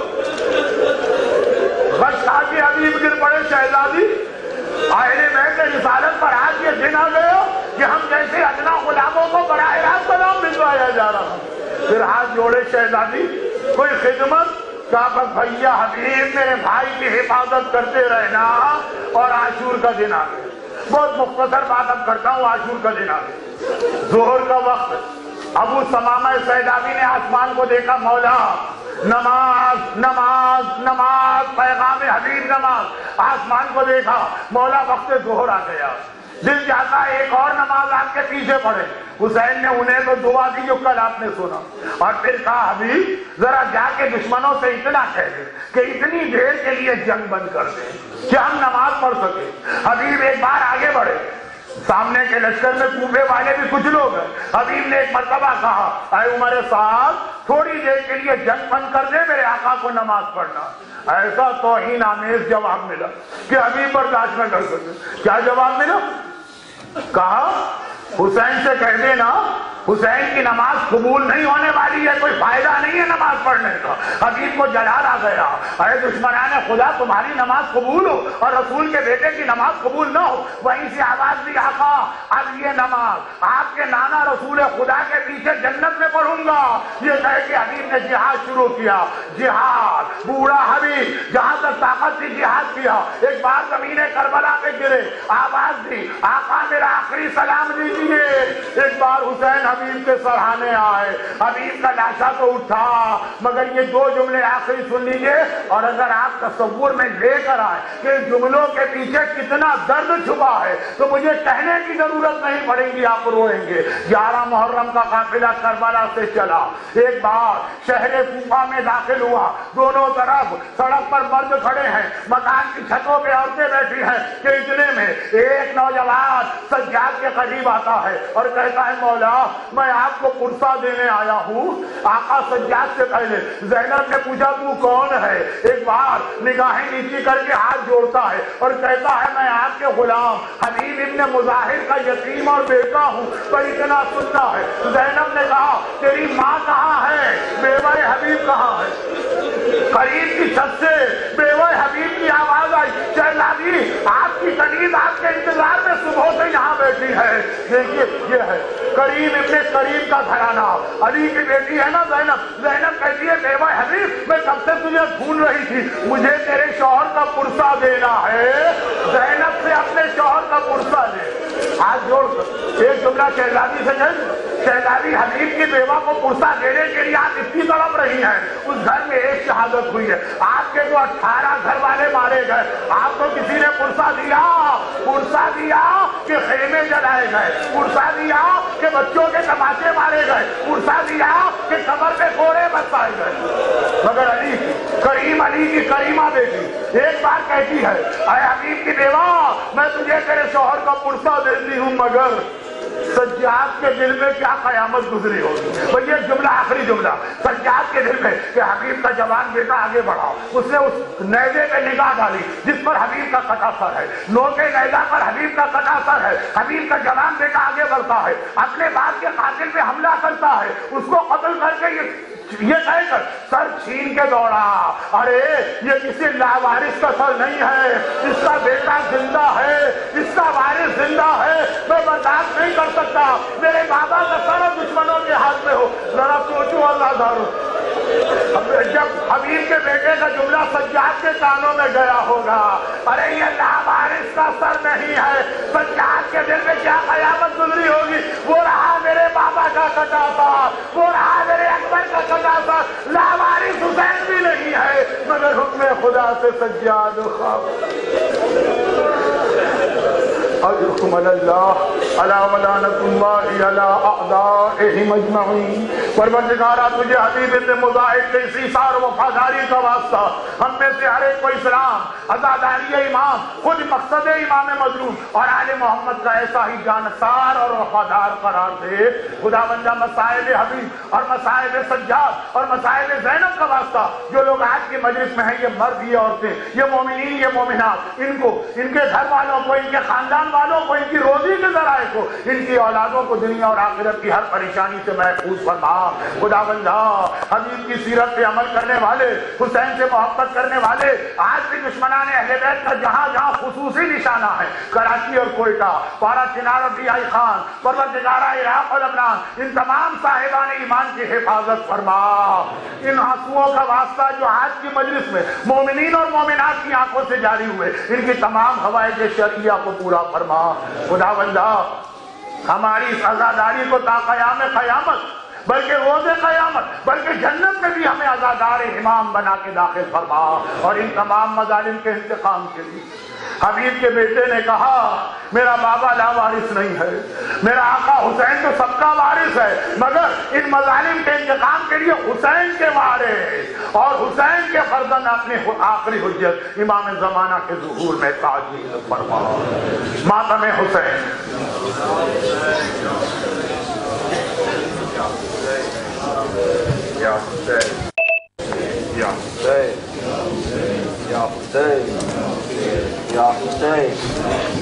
غش کھا کے حبیب گر پڑے شہزادی اہل بیت رسالت پر آج یہ دن آ گیا کہ ہم جیسے ادنا غلاموں کو براہ راست سلام بھجوایا جا رہا. پھر ہاتھ جوڑے شہزادی کوئی خدمت کہا بس بھیا حبیب میرے بھائی کی حفاظت کرتے رہنا. اور عاشور کا دن آ گیا. بہت مختصر بات اب کرتا ہوں. عاشور کا دن آ گیا ظہر کا وقت. ابو سمامہ سیدابی نے آسمان کو دیکھا مولا نماز نماز نماز پیغام حبیب نماز. آسمان کو دیکھا مولا وقت ظہر آ گیا. دل چاہتا ہے ایک اور نماز آپ کے پیچھے پڑے. حسین نے انہیں تو دعا دی جو کل آپ نے سنا اور پھر کہا حبیب ذرا جا کے دشمنوں سے اتنا کہہ دے کہ اتنی دیر کے لیے جنگ بند کر دیں کہ ہم نماز پڑھ سکے. حبیب ایک بار آگے بڑھے. سامنے کے لشکر میں کوفے والے بھی کچھ لوگ ہیں. حبیب نے ایک مرتبہ کہا اے عمر صاحب تھوڑی دیر کے لیے جنگ بند کر دے میرے آقا کو نماز پڑھنا. ایسا توہین آمیز جواب ملا کہ حبیب برداشت نہ کر سکے. کیا جواب ملا؟ کہا حسین سے کہہ دینا حسین کی نماز قبول نہیں ہونے والی ہے کوئی فائدہ نہیں ہے نماز پڑھنے کا. حبیب کو جلال آ گیا اے دشمنان خدا تمہاری نماز قبول ہو اور رسول کے بیٹے کی نماز قبول نہ ہو. وہیں سے آواز دی آقا اب یہ نماز آپ کے نانا رسول خدا کے پیچھے جنت میں پڑھوں گا. یہ کہہ کے حبیب نے جہاد شروع کیا. جہاد بوڑھا حبیب جہاں تک طاقت تھی جہاد کیا. ایک بار زمین کربلا پہ گرے آواز دی آقا میرا آخری سلام دیجیے. ایک بار حسین حبیب کے سرہانے آئے. حبیب کا لاشا تو اٹھا مگر یہ 2 جملے آخری سن لیجئے اور اگر آپ تصور میں لے کر آئے کہ جملوں کے پیچھے کتنا درد چھپا ہے تو مجھے کہنے کی ضرورت نہیں پڑے گی آپ روئیں گے. 11 محرم کا قافلہ کربلا سے چلا. ایک بار شہر کوفہ میں داخل ہوا. دونوں طرف سڑک پر مرد کھڑے ہیں مکان کی چھتوں پہ عورتیں بیٹھی ہیں کہ اتنے میں ایک نوجوان سجاد کے قریب آتا ہے اور کہتا ہے مولا میں آپ کو پرسہ دینے آیا ہوں۔ آقا سجاد سے پہلے زینب نے پوچھا تو کون ہے؟ ایک بار نگاہیں نیچی کر کے ہاتھ جوڑتا ہے اور کہتا ہے میں آپ کے غلام حبیب ابن مظاہر کا یتیم اور بیٹا ہوں، پر اتنا سننا ہے۔ زینب نے کہا تیری ماں کہاں ہے؟ بیوہ حبیب کہاں ہے؟ قریب کی چھت سے بیوہ حبیب کی آواز آئی، شہزادی آپ کی قریب آپ کے انتظار میں صبح سے یہاں بیٹھی ہے۔ دیکھیے یہ ہے کریم ابن کریم کا گھرانہ، علی کی بیٹی ہے نا زینب۔ زینب کہتی ہے بیوہ حبیب میں کب سے تجھے ڈھونڈ رہی تھی، مجھے تیرے شوہر کا پرسہ دینا ہے۔ زینب سے اپنے شوہر کا پرسہ لے، ہاتھ جوڑ کر ایک جملہ شہزادی سے کہے شہزادی حبیب کی بیوہ کو پرسہ دینے کے لیے آپ اتنی تڑپ رہی ہیں، اس گھر میں ایک شہادت ہوئی ہے، آپ کے تو 18 گھر والے مارے گئے، آپ کو کسی نے پرسہ دیا کہ خیمے جلائے گئے، پرسہ دیا کہ بچوں کے تماشے مارے گئے، پرسہ دیا کہ قبر پہ گھوڑے بسائے گئے، مگر علی کی کریمہ بیٹی ایک بار کہتی ہے اے حبیب کی بیوہ میں تجھے تیرے شوہر کا پرسہ دیتی ہوں، مگر سجاد کے دل میں کیا قیامت گزری ہوگی۔ بھئی یہ جملہ آخری جملہ سجاد کے دل میں کہ حبیب کا جوان بیٹا آگے بڑھا، اس نے اس نیزے پہ نگاہ ڈالی جس پر حبیب کا کٹا سر ہے، نوکے نیزہ پر حبیب کا کٹا سر ہے، حبیب کا جوان بیٹا آگے بڑھتا ہے، اپنے باپ کے قاتل پہ حملہ کرتا ہے، اس کو قتل کر کے یہ کہہ کر سر چھین کے دوڑا، ارے یہ کسی لاوارث کا سر نہیں ہے، اس کا بیٹا زندہ ہے، اس کا وارث زندہ ہے، میں برداشت نہیں کر سکتا میرے بابا کا سر دشمنوں کے ہاتھ میں ہو۔ ذرا سوچو اللہ دارو، جب حبیب کے بیٹے کا جملہ سجاد کے کانوں میں گیا ہوگا ارے یہ لاوارث کا سر نہیں ہے، سجاد کے دل میں کیا قیامت گزری ہوگی۔ وہ رہا میرے بابا کا کٹا سر، وہ رہا میرے اکبر کا کٹا سر، لاوارث حسین بھی نہیں ہے، مگر حکم خدا سے سجاد اجرکم اللہ علی ولعنۃ اللہ علی اعدائہم اجمعین۔ پروردگارا تجھے حبیب ابن مظاہر کے اسی سار و وفاداری کا واسطہ ہم میں سے ہر ایک کو اسلام، عزاداری امام، خود مقصد امام مظلوم اور آل محمد کا ایسا ہی جانسار اور وفادار قرار دے۔ خدا بندہ مسائل حبیب اور مسائل سجاد اور مسائل زینب کا واسطہ جو لوگ آج کی مجلس میں ہیں، یہ مرد یہ عورتیں، یہ مومنین یہ مومنات، ان کو ان کے گھر والوں کو ان کے خاندان والوں کو ان کی روزی کے ذرائع کو ان کی اولادوں کو دنیا اور آخرت کی ہر پریشانی سے محفوظ فرما۔ خدا بندہ حبیب کی سیرت پہ عمل کرنے والے، حسین سے محبت کرنے والے آج بھی دشمنان اہل بیت کا جہاں جہاں خصوصی نشانہ ہے، کراچی اور کوئٹہ، پارا چنار اور ڈی آئی خان، پروردگارہ عراق اور لبنان، ان تمام صاحبان ایمان کی حفاظت فرما۔ ان آنسوؤں کا واسطہ جو آج کی مجلس میں مومنین اور مومنات کی آنکھوں سے جاری ہوئے، ان کی تمام حوائج شرعیہ کو پورا فرما۔ خدا بندہ ہماری اس عزاداری کو تا قیام قیامت بلکہ روز قیامت بلکہ جنت میں بھی ہمیں عزادار امام بنا کے داخل فرما، اور ان تمام مظالم کے انتقام کے لیے حبیب کے بیٹے نے کہا میرا بابا لا وارث نہیں ہے، میرا آقا حسین تو سب کا وارث ہے، مگر ان مظالم کے انتقام کے لیے حسین کے وارث اور حسین کے فرزند اپنے آخری حجت امام زمانہ کے ظہور میں تعجیل فرما۔ ماتم حسین۔ یا حسین یا حسین یا حسین یا حسین